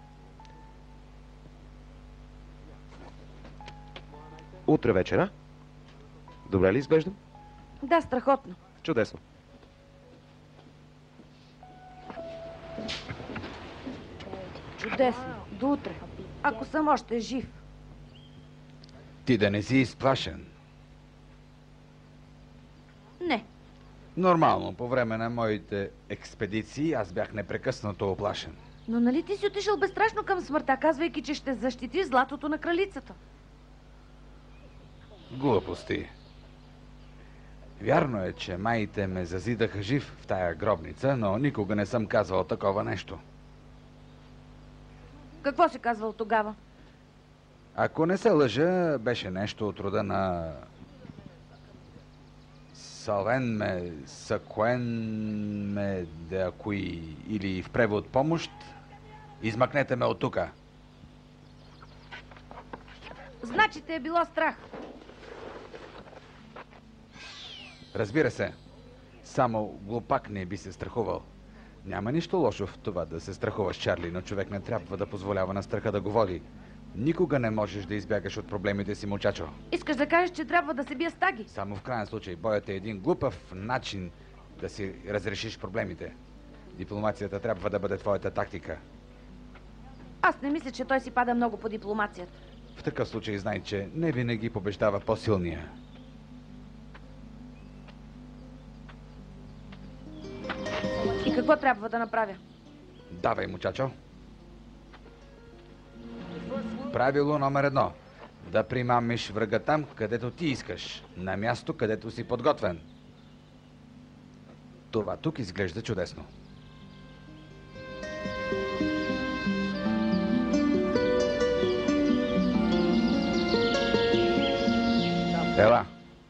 Утре вечера? Добре ли изглеждам? Да, страхотно. Чудесно. Чудесно. До утре. Ако съм още жив. Ти да не си изплашен. Не. Нормално, по време на моите експедиции аз бях непрекъснато оплашен. Но нали ти си отишъл безстрашно към смъртта, казвайки, че ще защитиш златото на кралицата? Глупости. Вярно е, че майите ме зазидаха жив в тая гробница, но никога не съм казвал такова нещо. Какво си казвал тогава? Ако не се лъжа, беше нещо от рода на... Салвен ме, сакуен ме, да кои, или в превод помощ, измъкнете ме от тука. Значи те е било страх. Разбира се, само глупак не би се страхувал. Няма нищо лошо в това да се страхуваш, Чарли, но човек не трябва да позволява на страха да го води. Никога не можеш да избягаш от проблемите си, мучачо. Искаш да кажеш, че трябва да се бия с таги? Само в крайен случай, боят е един глупав начин да си разрешиш проблемите. Дипломацията трябва да бъде твоята тактика. Аз не мисля, че той си пада много по дипломацията. В такъв случай знай, че не винаги побеждава по-силния. И какво трябва да направя? Давай, мучачо. Правило номер едно. Да примамиш врага там, където ти искаш. На място, където си подготвен. Това тук изглежда чудесно. Ела.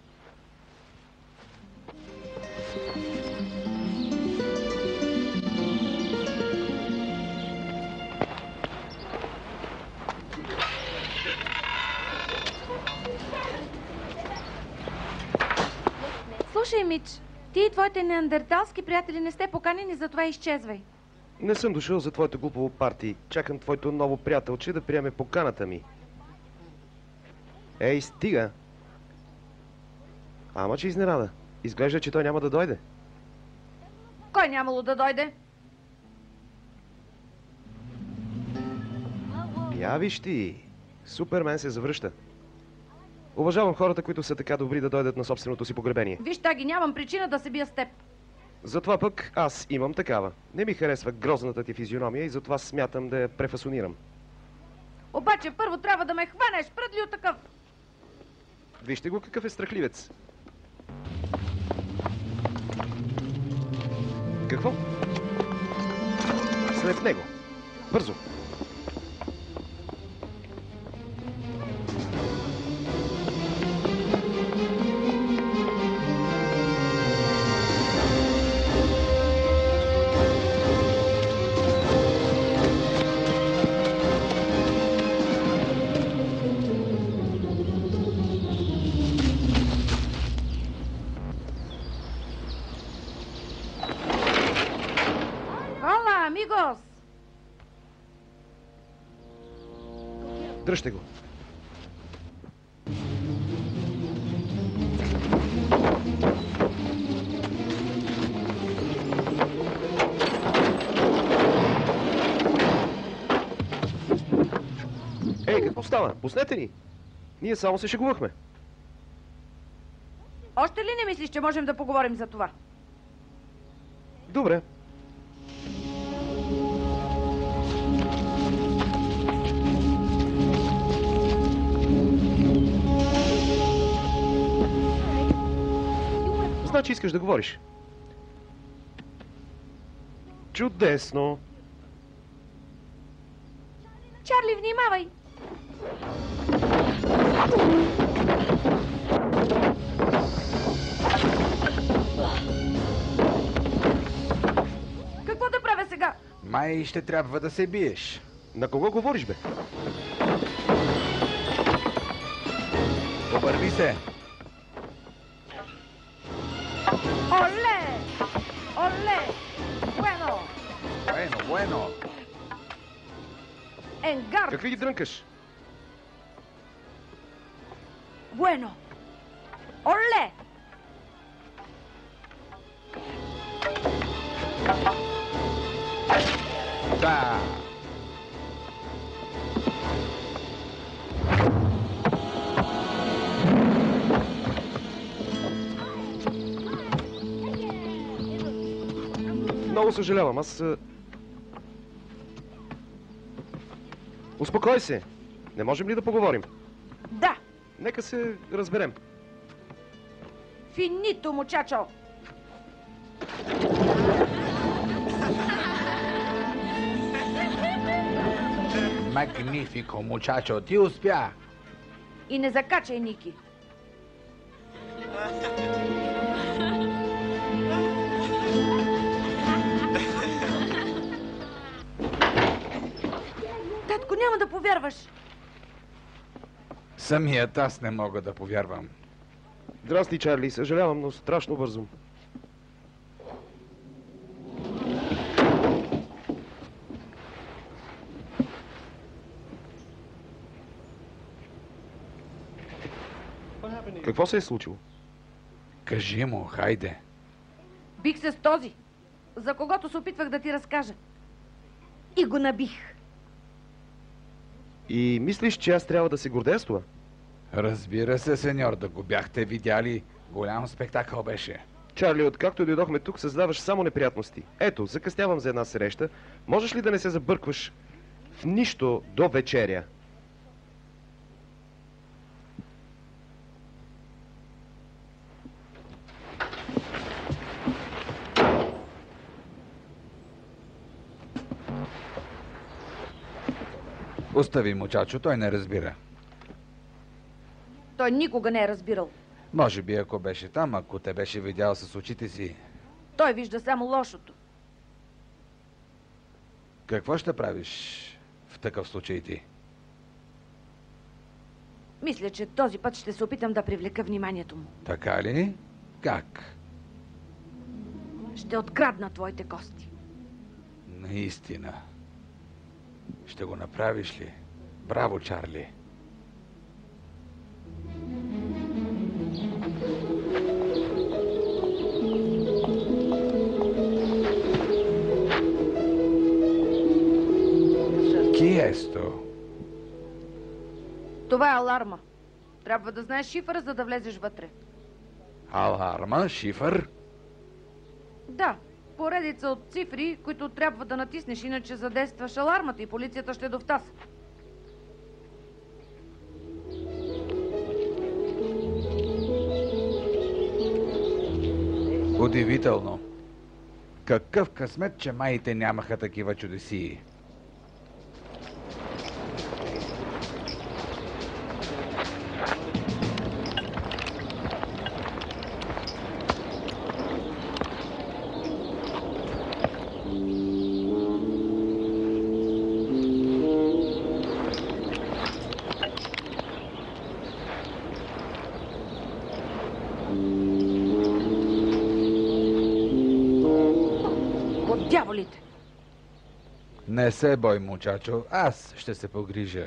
Слушай, Мич, ти и твоите неандерталски приятели не сте поканени, затова изчезвай. Не съм дошъл за твоето глупово парти. Чакам твоето ново приятелче да приеме поканата ми. Ей, стига! Ама, че изненада. Изглежда, че той няма да дойде. Кой нямало да дойде? Я виж ти, Супермен се завръща. Уважавам хората, които са така добри да дойдат на собственото си погребение. Виж, таги, нямам причина да се бия с теб. Затова пък аз имам такава. Не ми харесва грозната ти физиономия и затова смятам да я префасонирам. Обаче първо трябва да ме хванеш, пръдлю такъв. Вижте го какъв е страхливец. Какво? След него. Бързо. Хола, амигос! Дръжте го. Ей, какво става? Пуснете ни! Ние само се шегувахме. Още ли не мислиш, че можем да поговорим за това? Добре. Значи искаш да говориш. Чудесно. Чарли, внимавай! Какво да правя сега? Май ще трябва да се биеш. На кого говориш, бе? Обърви се. Оле! Bueno. Енгард! Какви ги дрънкаш? Bueno! Оле! Да. Много съжалявам, аз... а, Успокой се! Не можем ли да поговорим? Да! Нека се разберем. Финито, мучачо! Магнифико, мучачо, ти успя. И не закачай, Ники. Татко, няма да повярваш. Самият аз не мога да повярвам. Здрасти, Чарли. Съжалявам, но страшно бързо. Какво се е случило? Кажи му, хайде. Бих се с този, за когото се опитвах да ти разкажа. И го набих. И мислиш, че аз трябва да се гордея с това? Разбира се, сеньор, да го бяхте видяли. Голям спектакъл беше. Чарли, откакто дойдохме тук, създаваш само неприятности. Ето, закъснявам за една среща. Можеш ли да не се забъркваш в нищо до вечеря? Остави мучачо, той не разбира. Той никога не е разбирал. Може би ако беше там, ако те беше видял с очите си. Той вижда само лошото. Какво ще правиш в такъв случай ти? Мисля, че този път ще се опитам да привлека вниманието му. Така ли? Как? Ще открадна твоите кости. Наистина. Ще го направиш ли? Браво, Чарли. Киесто. Това е аларма. Трябва да знаеш шифъра, за да влезеш вътре. Аларма, шифър. Да, поредица от цифри, които трябва да натиснеш, иначе задействаш алармата и полицията ще довтаса. Удивително. Какъв късмет, че майите нямаха такива чудесии. От дяволите! Не се бой, мучачо, аз ще се погрижа.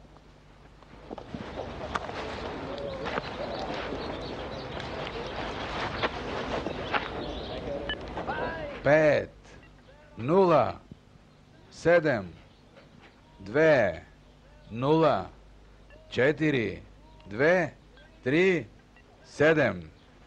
Пет, нула, седем, две, нула, четири, две, три, седем.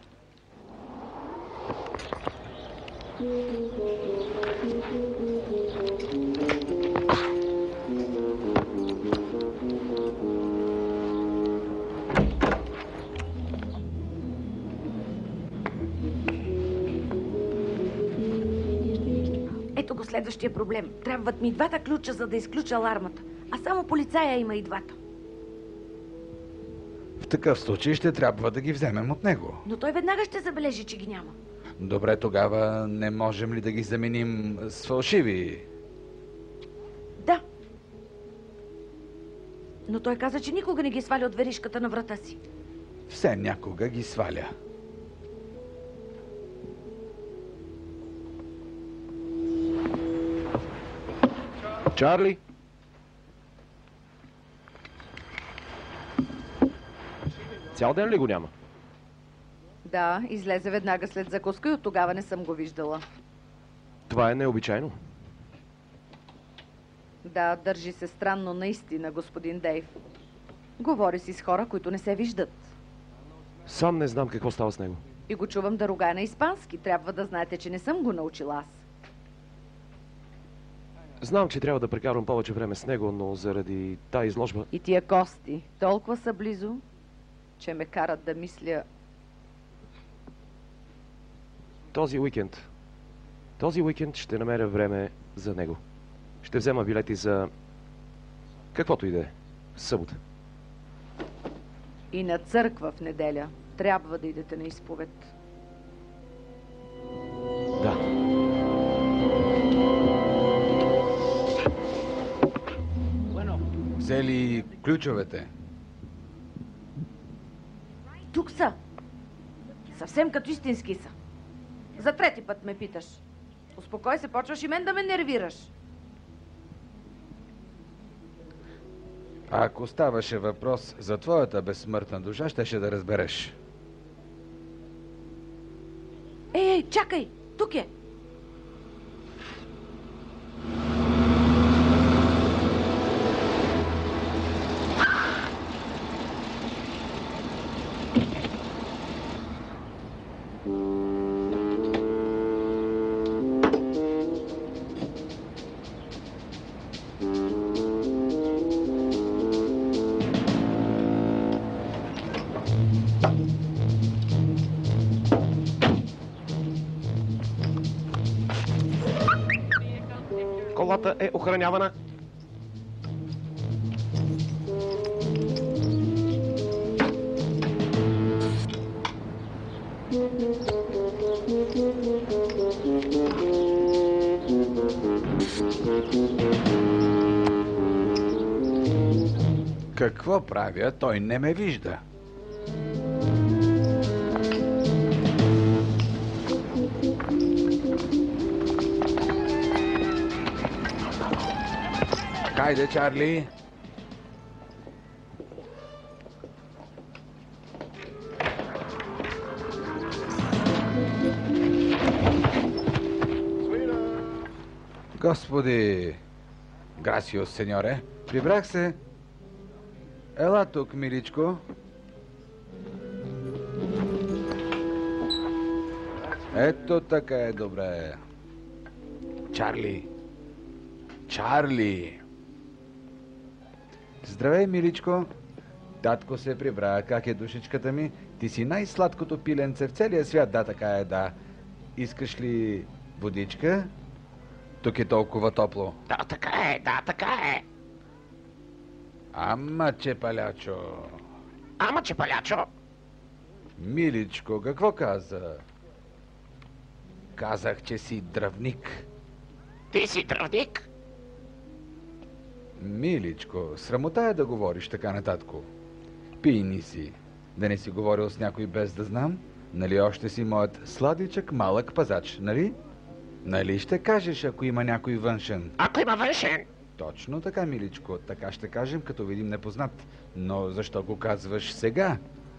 Ето го следващия проблем. Трябват ми двата ключа, за да изключа алармата. А само полицая има и двата. В такъв случай ще трябва да ги вземем от него. Но той веднага ще забележи, че ги няма. Добре, тогава не можем ли да ги заменим с фалшиви? Да. Но той каза, че никога не ги сваля от веришката на врата си. Все някога ги сваля. Чарли? Цял ден ли го няма? Да, излезе веднага след закуска и от тогава не съм го виждала. Това е необичайно. Да, държи се странно наистина, господин Дейв. Говори си с хора, които не се виждат. Сам не знам какво става с него. И го чувам да ругае на испански. Трябва да знаете, че не съм го научила аз. Знам, че трябва да прекарвам повече време с него, но заради тази изложба... И тия кости толкова са близо, че ме карат да мисля... Този уикенд... Този уикенд ще намеря време за него. Ще взема билети за... каквото и да е. Събота. И на църква в неделя. Трябва да идете на изповед. Да. Взели ключовете. Тук са. Съвсем като истински са. За трети път ме питаш. Успокой се, почваш и мен да ме нервираш. А ако ставаше въпрос за твоята безсмъртна душа, щеше да разбереш. Ей, ей, чакай! Тук е! Колата е охранявана. Какво правя? Той не ме вижда. Хайде, Чарли! Господи! Грасиос, сеньоре! Прибрах се! Ела тук, миличко! Ето така е добре! Чарли! Чарли! Здравей, миличко! Татко се прибра. Как е душичката ми? Ти си най-сладкото пиленце в целия свят. Да, така е, да. Искаш ли водичка? Тук е толкова топло. Да, така е, да, така е. Ама, че палячо. Ама, че палячо. Миличко, какво каза? Казах, че си дръвник. Ти си дръвник? Миличко, срамота е да говориш така на татко. Пийни си. Да не си говорил с някой без да знам? Нали още си моят сладичък малък пазач, нали? Нали ще кажеш, ако има някой външен? Ако има външен? Точно така, миличко. Така ще кажем, като видим непознат. Но защо го казваш сега?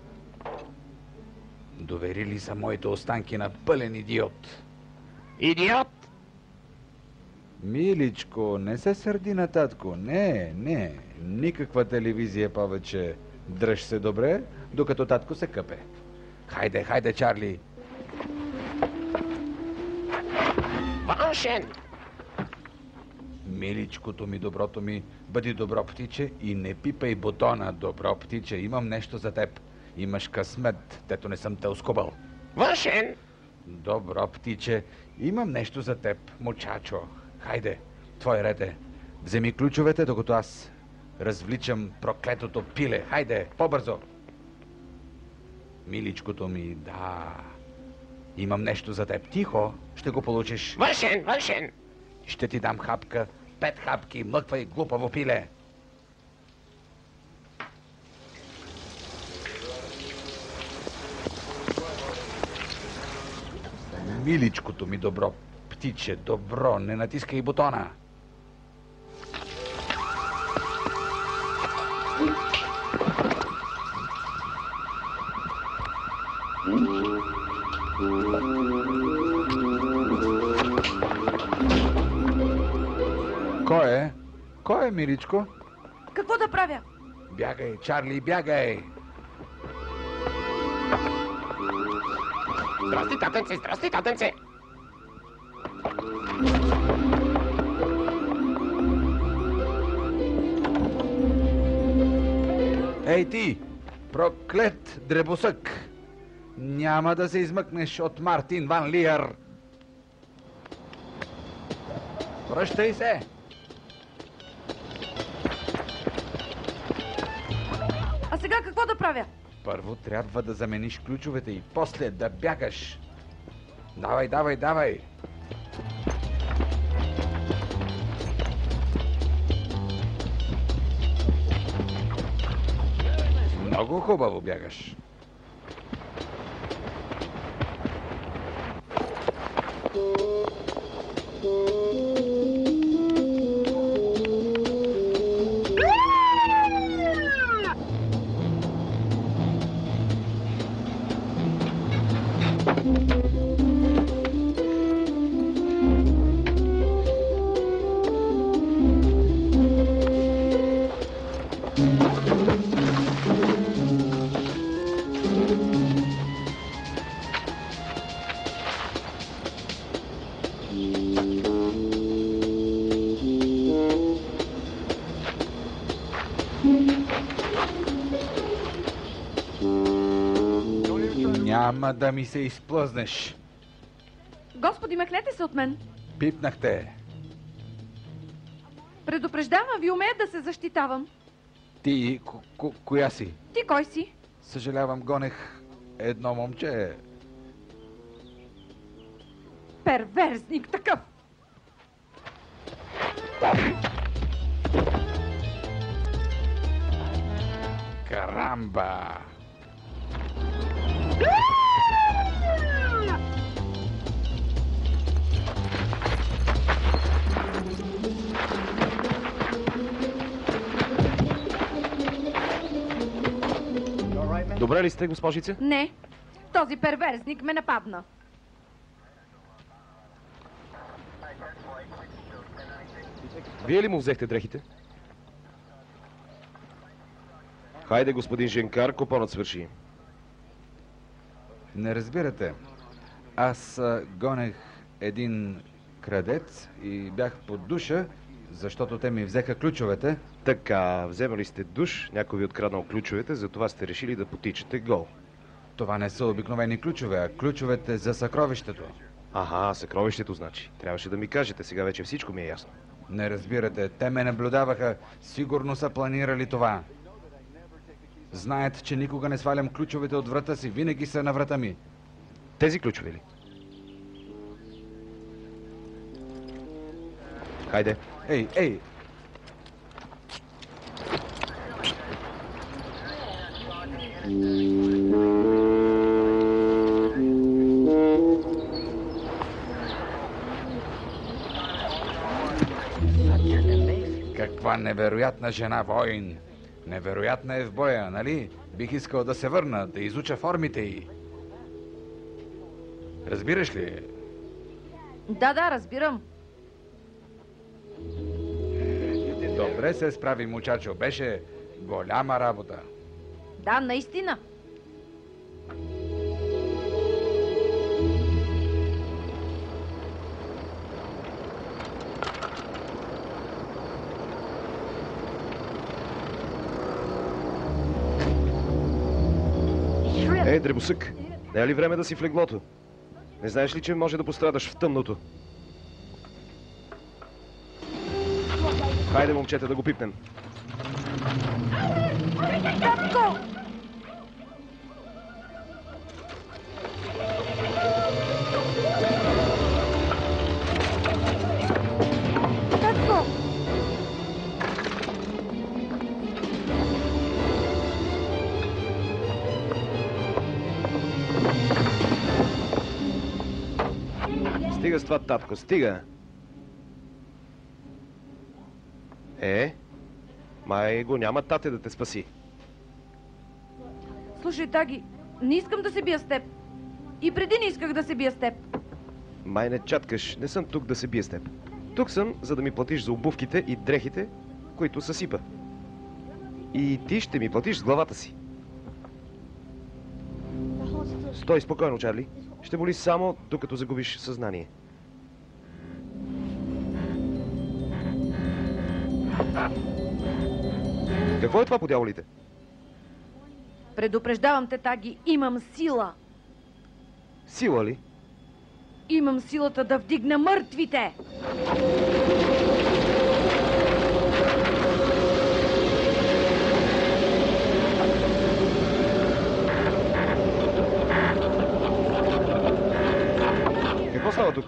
Доверили са моите останки на пълен идиот. Идиот? Миличко, не се сърди на татко. Не, не. Никаква телевизия повече. Дръж се добре, докато татко се къпе. Хайде, хайде, Чарли. Външен? Миличкото ми, доброто ми, бъди добро птиче и не пипай бутона, добро птиче. Имам нещо за теб. Имаш късмет, дето не съм те оскубал. Външен? Добро птиче, имам нещо за теб, мучачо. Хайде, твой ред е. Вземи ключовете, докато аз развличам проклетото пиле. Хайде, по-бързо. Миличкото ми, да. Имам нещо за теб. Тихо, ще го получиш. Външен, външен. Ще ти дам хапка, пет хапки, млъквай, глупаво пиле. Миличкото ми, добро птиче, добро, не натискай бутона. Кой е? Кой е, миличко? Какво да правя? Бягай, Чарли, бягай! Здрасти, татенце, здрасти, татенце! Ей ти, проклет дребосък! Няма да се измъкнеш от Мартин Ван Лиер! Връщай се! А сега какво да правя? Първо трябва да замениш ключовете и после да бягаш. Давай, давай, давай! Много хубаво бягаш. Няма да ми се изплъзнеш. Господи, махнете се от мен. Пипнахте. Предупреждавам ви, умея да се защитавам. Ти, ко- ко- коя си? Ти кой си? Съжалявам, гонех едно момче. Перверзник такъв. Карамба! Добре ли сте, госпожице? Не, този перверзник ме нападна. Вие ли му взехте дрехите? Хайде, господин Женкар, купонът свърши. Не разбирате. Аз а, гонех един крадец и бях под душа, защото те ми взеха ключовете. Така, вземали сте душ, някой ви откраднал ключовете, затова сте решили да потичате гол. Това не са обикновени ключове, а ключовете за съкровището. Аха, съкровището значи. Трябваше да ми кажете, сега вече всичко ми е ясно. Не разбирате, те ме наблюдаваха, сигурно са планирали това. Знаят, че никога не свалям ключовете от врата си, винаги са на врата ми. Тези ключове ли? Хайде. Ей, ей! Каква невероятна жена, воин! Невероятна е в боя, нали? Бих искал да се върна, да изуча формите й. Разбираш ли? Да, да, разбирам. Добре се справи, мучачо. Беше голяма работа. Да, наистина. Ей, дребосък, не е ли време да си в леглото? Не знаеш ли, че може да пострадаш в тъмното? Хайде, момчета, да го пипнем. Татко! Татко! Стига с това, татко, стига! Е, май го няма тате да те спаси. Слушай, Таги, Не искам да се бия с теб. И преди не исках да се бия с теб. Май не чаткаш, не съм тук да се бия с теб. Тук съм, за да ми платиш за обувките и дрехите, които съсипа. И ти ще ми платиш с главата си. Стой спокойно, Чарли. Ще боли само, докато загубиш съзнание. Какво е това по дяволите? Предупреждавам те, Таги, имам сила. Сила ли? Имам силата да вдигна мъртвите. Какво става тук?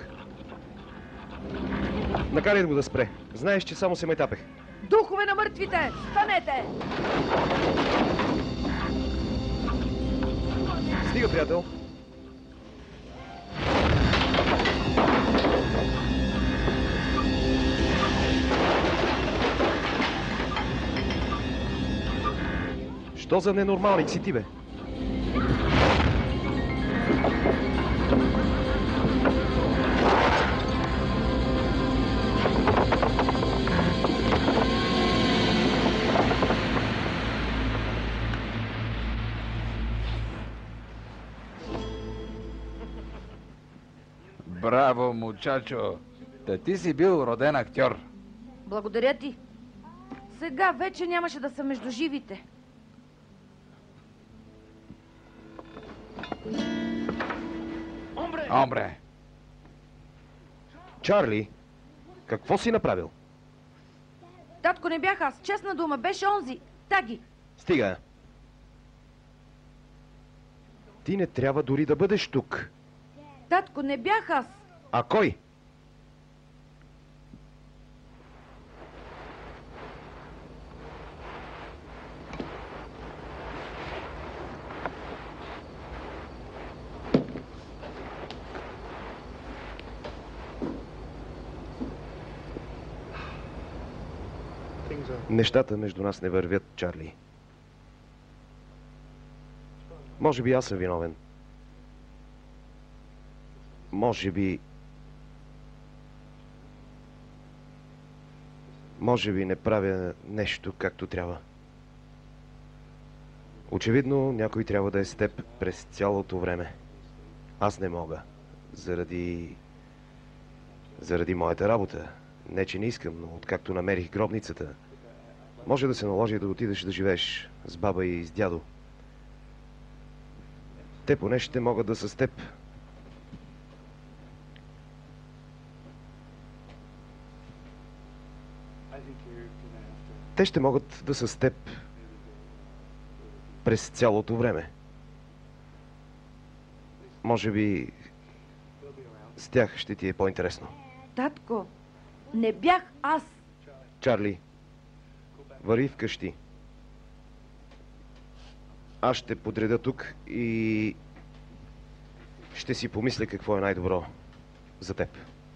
Накарай го да спре. Знаеш, че само се майтапех. Духове на мъртвите, станете! Стига, приятел. Що за ненормалник си ти, бе? Браво, мучачо! Та ти си бил роден актьор. Благодаря ти. Сега вече нямаше да са между живите. Омбре! Чарли, какво си направил? Татко, не бях аз. Честна дума, беше онзи. Таги. Стига. Ти не трябва дори да бъдеш тук. Татко, не бях аз. А кой? Нещата между нас не вървят, Чарли. Може би аз съм виновен. Може би... Може би не правя нещо както трябва. Очевидно, някой трябва да е с теб през цялото време. Аз не мога. Заради... Заради моята работа. Не, че не искам, но откакто намерих гробницата, може да се наложи да отидеш да живееш с баба и с дядо. Те поне ще могат да са с теб. Те ще могат да са с теб през цялото време. Може би с тях ще ти е по-интересно. Татко, не бях аз. Чарли, върви вкъщи. Аз ще подредя тук и ще си помисля какво е най-добро за теб.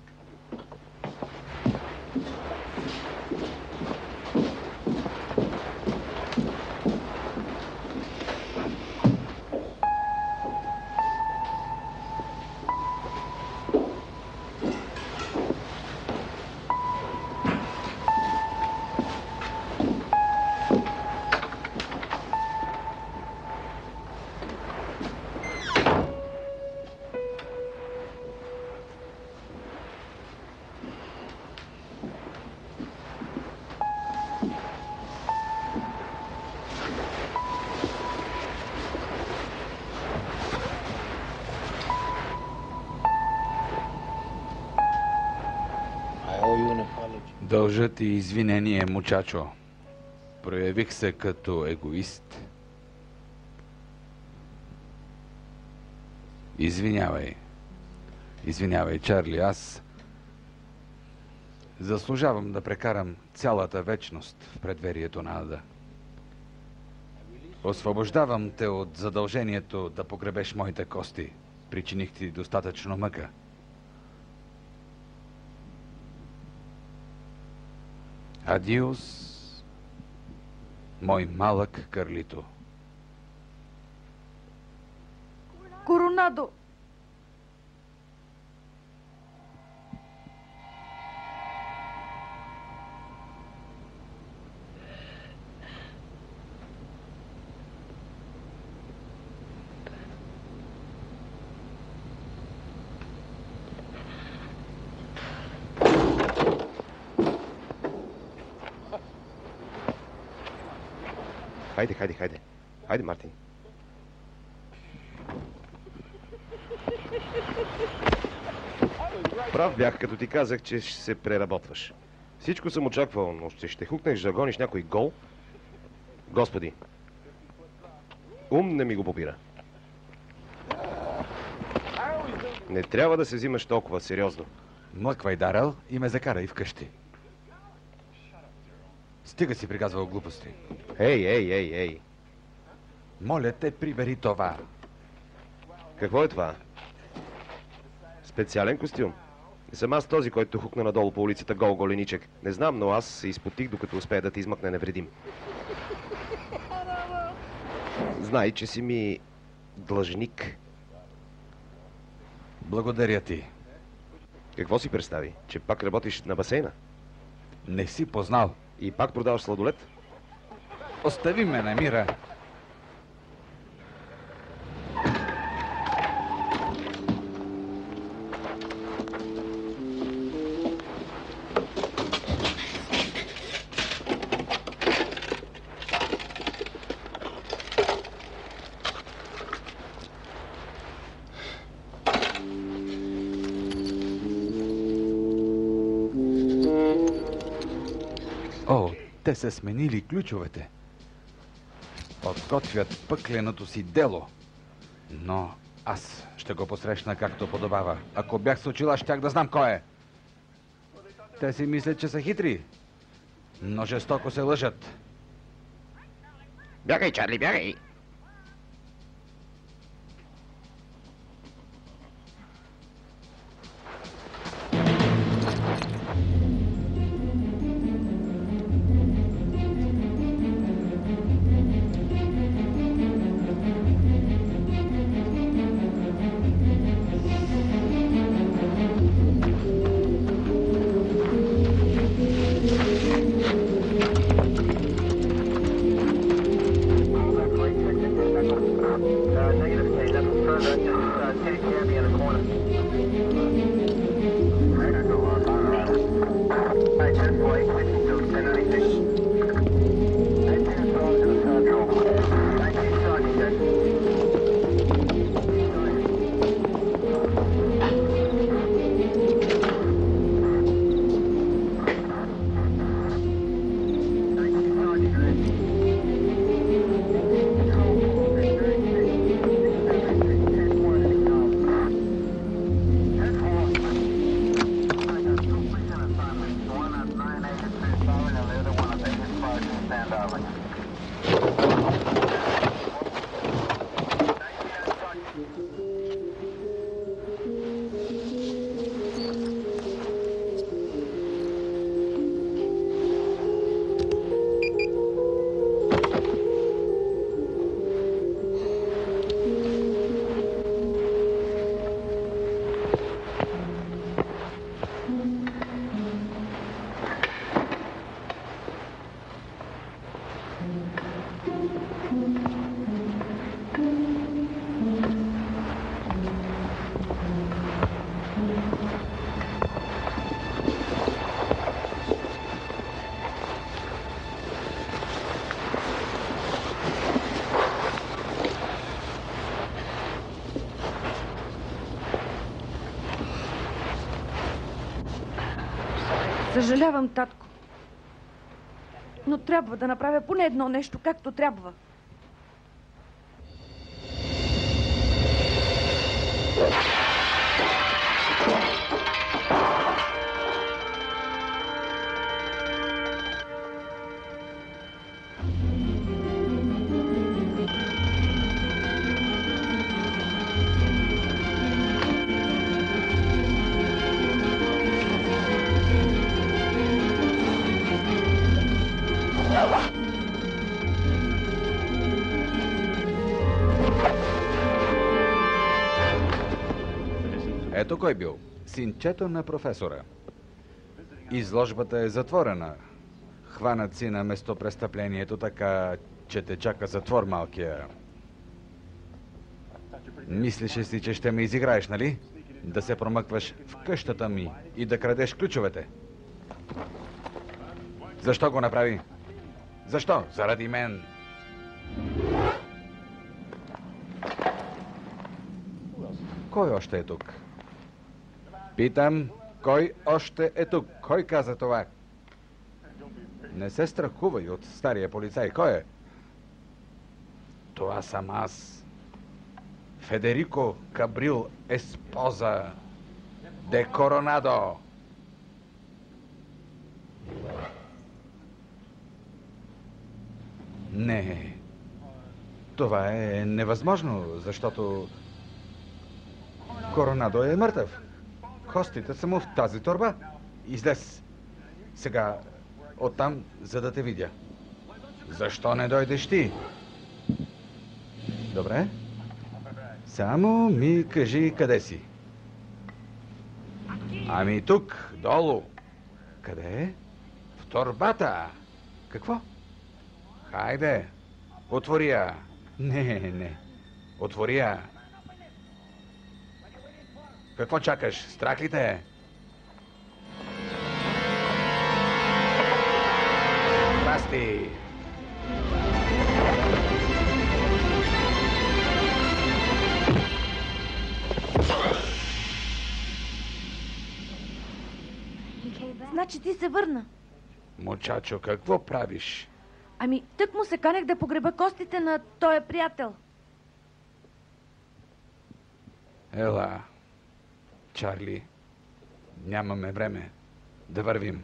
Дължа ти извинение, мучачо. Проявих се като егоист. Извинявай. Извинявай, Чарли, аз заслужавам да прекарам цялата вечност в предверието на ада. Освобождавам те от задължението да погребеш моите кости. Причиних ти достатъчно мъка. Адиос, мой малък Карлито. Коронадо! Хайде, хайде, хайде. Хайде, Мартин. Прав бях, като ти казах, че ще се преработваш. Всичко съм очаквал, но ще, ще хукнеш да гониш някой гол? Господи, ум не ми го попира. Не трябва да се взимаш толкова сериозно. Млъквай, Дарел, и ме закарай вкъщи. Стига си приказвал глупости. Ей, ей, ей, ей. Моля те, прибери това. Какво е това? Специален костюм. Не съм аз този, който хукна надолу по улицата гол голеничек. Не знам, но аз се изпотих, докато успея да ти измъкне невредим. Знай, че си ми длъжник. Благодаря ти. Какво си представи? Че пак работиш на басейна? Не си познал. И пак продаваш сладолет? Остави ме на мира. О, те са сменили ключовете. Подготвят пъкленото си дело. Но аз ще го посрещна както подобава. Ако бях с очила, щях да знам кой е. Те си мислят, че са хитри, но жестоко се лъжат. Бягай, Чарли, бягай! Съжалявам, татко. Но трябва да направя поне едно нещо, както трябва. Ето кой бил. Синчето на професора. Изложбата е затворена. Хванат си на местопрестъплението, така че те чака затвор, малкия. Мислеше си, че ще ме изиграеш, нали? Да се промъкваш в къщата ми и да крадеш ключовете. Защо го направи? Защо? Заради мен. Кой още е тук? Питам, кой още е тук? Кой каза това? Не се страхувай от стария полицай. Кой е? Това съм аз. Федерико Кабрил Еспоза де Коронадо. Не. Това е невъзможно, защото Коронадо е мъртъв. Костите са му в тази торба. Излез. Сега оттам, за да те видя. Защо не дойдеш ти? Добре. Само ми кажи къде си. Ами тук, долу. Къде е? В торбата. Какво? Хайде, отвори я. Не, не. Отвори я. Какво чакаш? Страх ли те е? Здрасти! Значи ти се върна. Мучачо, какво правиш? Ами, тък му се канех да погреба костите на тоя приятел. Ела, Чарли, нямаме време да вървим.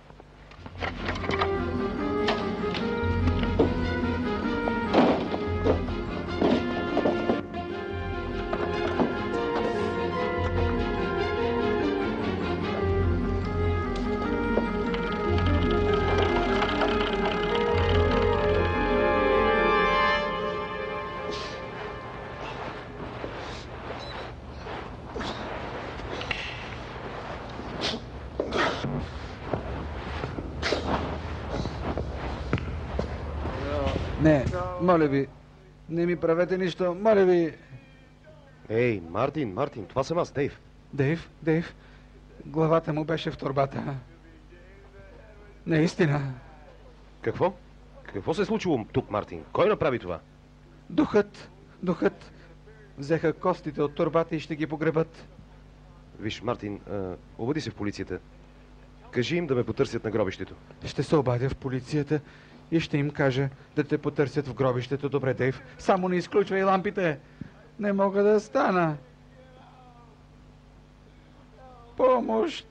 Не, моля ви, не ми правете нищо, моля ви. Ей, Мартин, Мартин, това съм аз, Дейв. Дейв, Дейв, главата му беше в торбата. Наистина. Какво? Какво се е случило тук, Мартин? Кой направи това? Духът, духът. Взеха костите от торбата и ще ги погребат. Виж, Мартин, а, обади се в полицията. Кажи им да ме потърсят на гробището. Ще се обадя в полицията и ще им кажа да те потърсят в гробището. Добре, Дейв, само не изключвай лампите. Не мога да стана. Помощ!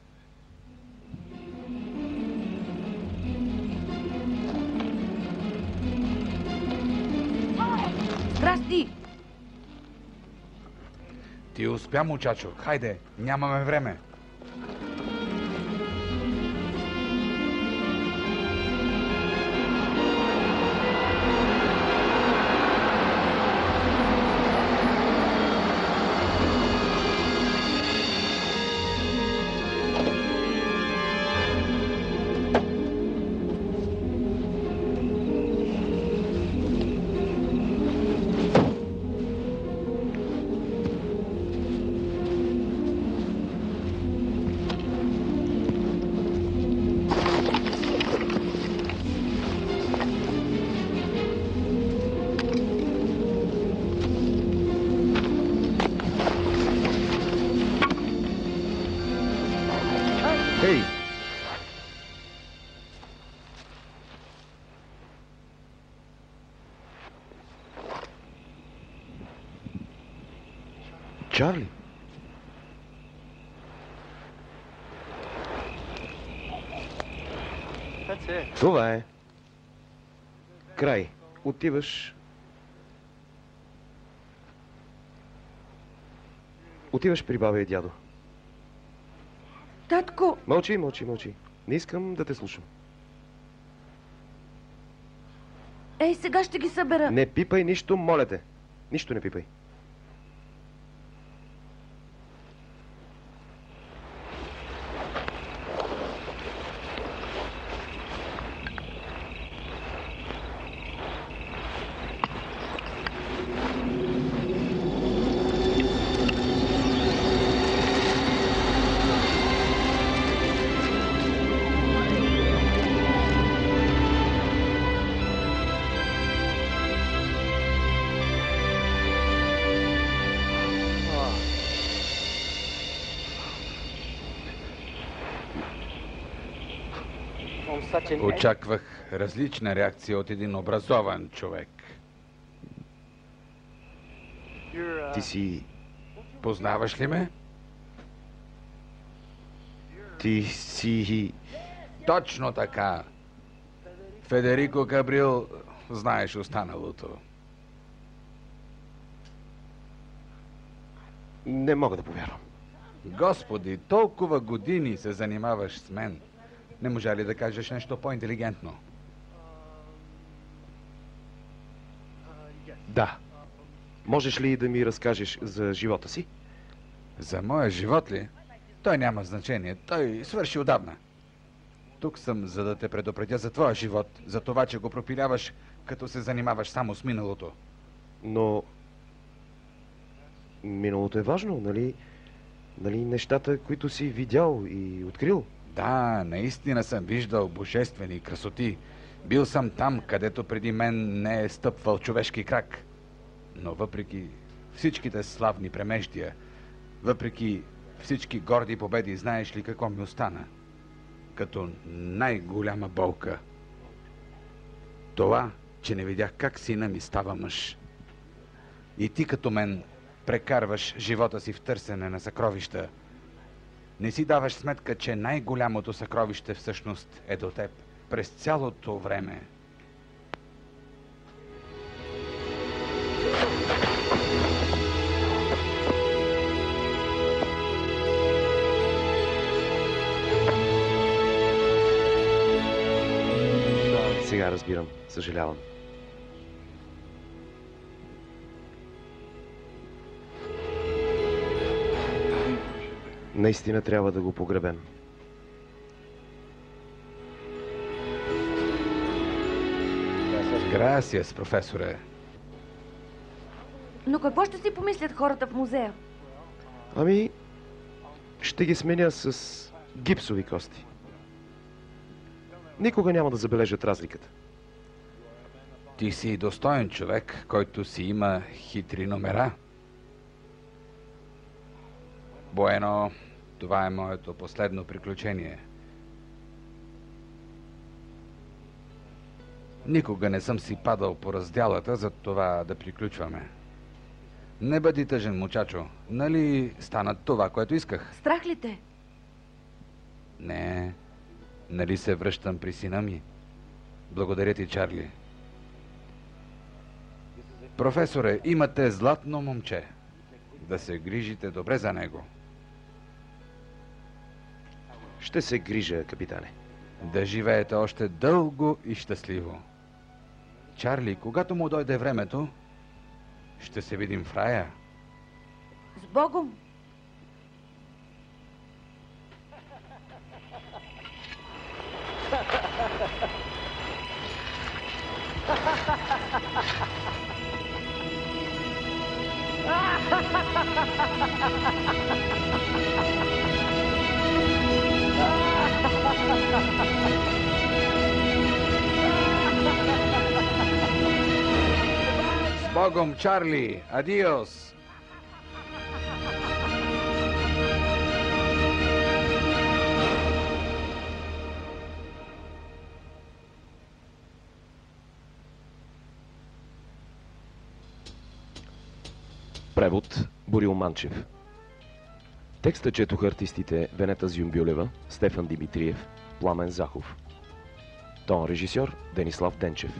Здрасти! Ти успя, мучачо. Хайде, нямаме време. Ей! Чарли? Това е. Край. Отиваш... Отиваш при баба и дядо. Татко! Мълчи, мълчи, мълчи. Не искам да те слушам. Ей, сега ще ги събера. Не пипай нищо, моля те. Нищо не пипай. Очаквах различна реакция от един образован човек. Ти си... Познаваш ли ме? Ти си... Точно така. Федерико Кабрил, знаеш останалото. Не мога да повярвам. Господи, толкова години се занимаваш с мен. Не можа ли да кажеш нещо по-интелигентно? Да. Можеш ли да ми разкажеш за живота си? За моя живот ли? Той няма значение. Той свърши отдавна. Тук съм, за да те предупредя за твоя живот, за това, че го пропиляваш, като се занимаваш само с миналото. Но... миналото е важно, нали? Нали нещата, които си видял и открил? Да, наистина съм виждал божествени красоти. Бил съм там, където преди мен не е стъпвал човешки крак. Но въпреки всичките славни премеждия, въпреки всички горди победи, знаеш ли какво ми остана? Като най-голяма болка. Това, че не видях как сина ми става мъж. И ти като мен прекарваш живота си в търсене на съкровища. Не си даваш сметка, че най-голямото съкровище всъщност е до теб. През цялото време. Сега разбирам. Съжалявам. Наистина трябва да го погребем. Грасиас, професоре. Но какво ще си помислят хората в музея? Ами, ще ги сменя с гипсови кости. Никога няма да забележат разликата. Ти си достоен човек, който си има хитри номера. Буено, това е моето последно приключение. Никога не съм си падал по разделата, за това да приключваме. Не бъди тъжен, мучачо. Нали стана това, което исках? Страх ли те? Не. Нали се връщам при сина ми? Благодаря ти, Чарли. Професоре, имате златно момче. Да се грижите добре за него. Ще се грижа, капитане. Да живеете още дълго и щастливо. Чарли, когато му дойде времето, ще се видим в рая. С Богом! С Богом, Чарли! Адиос! Превод Борил Манчев. Текста четоха артистите Венета Зюмбюлева, Стефан Димитриев, Пламен Захов. Тон режисьор Денислав Денчев.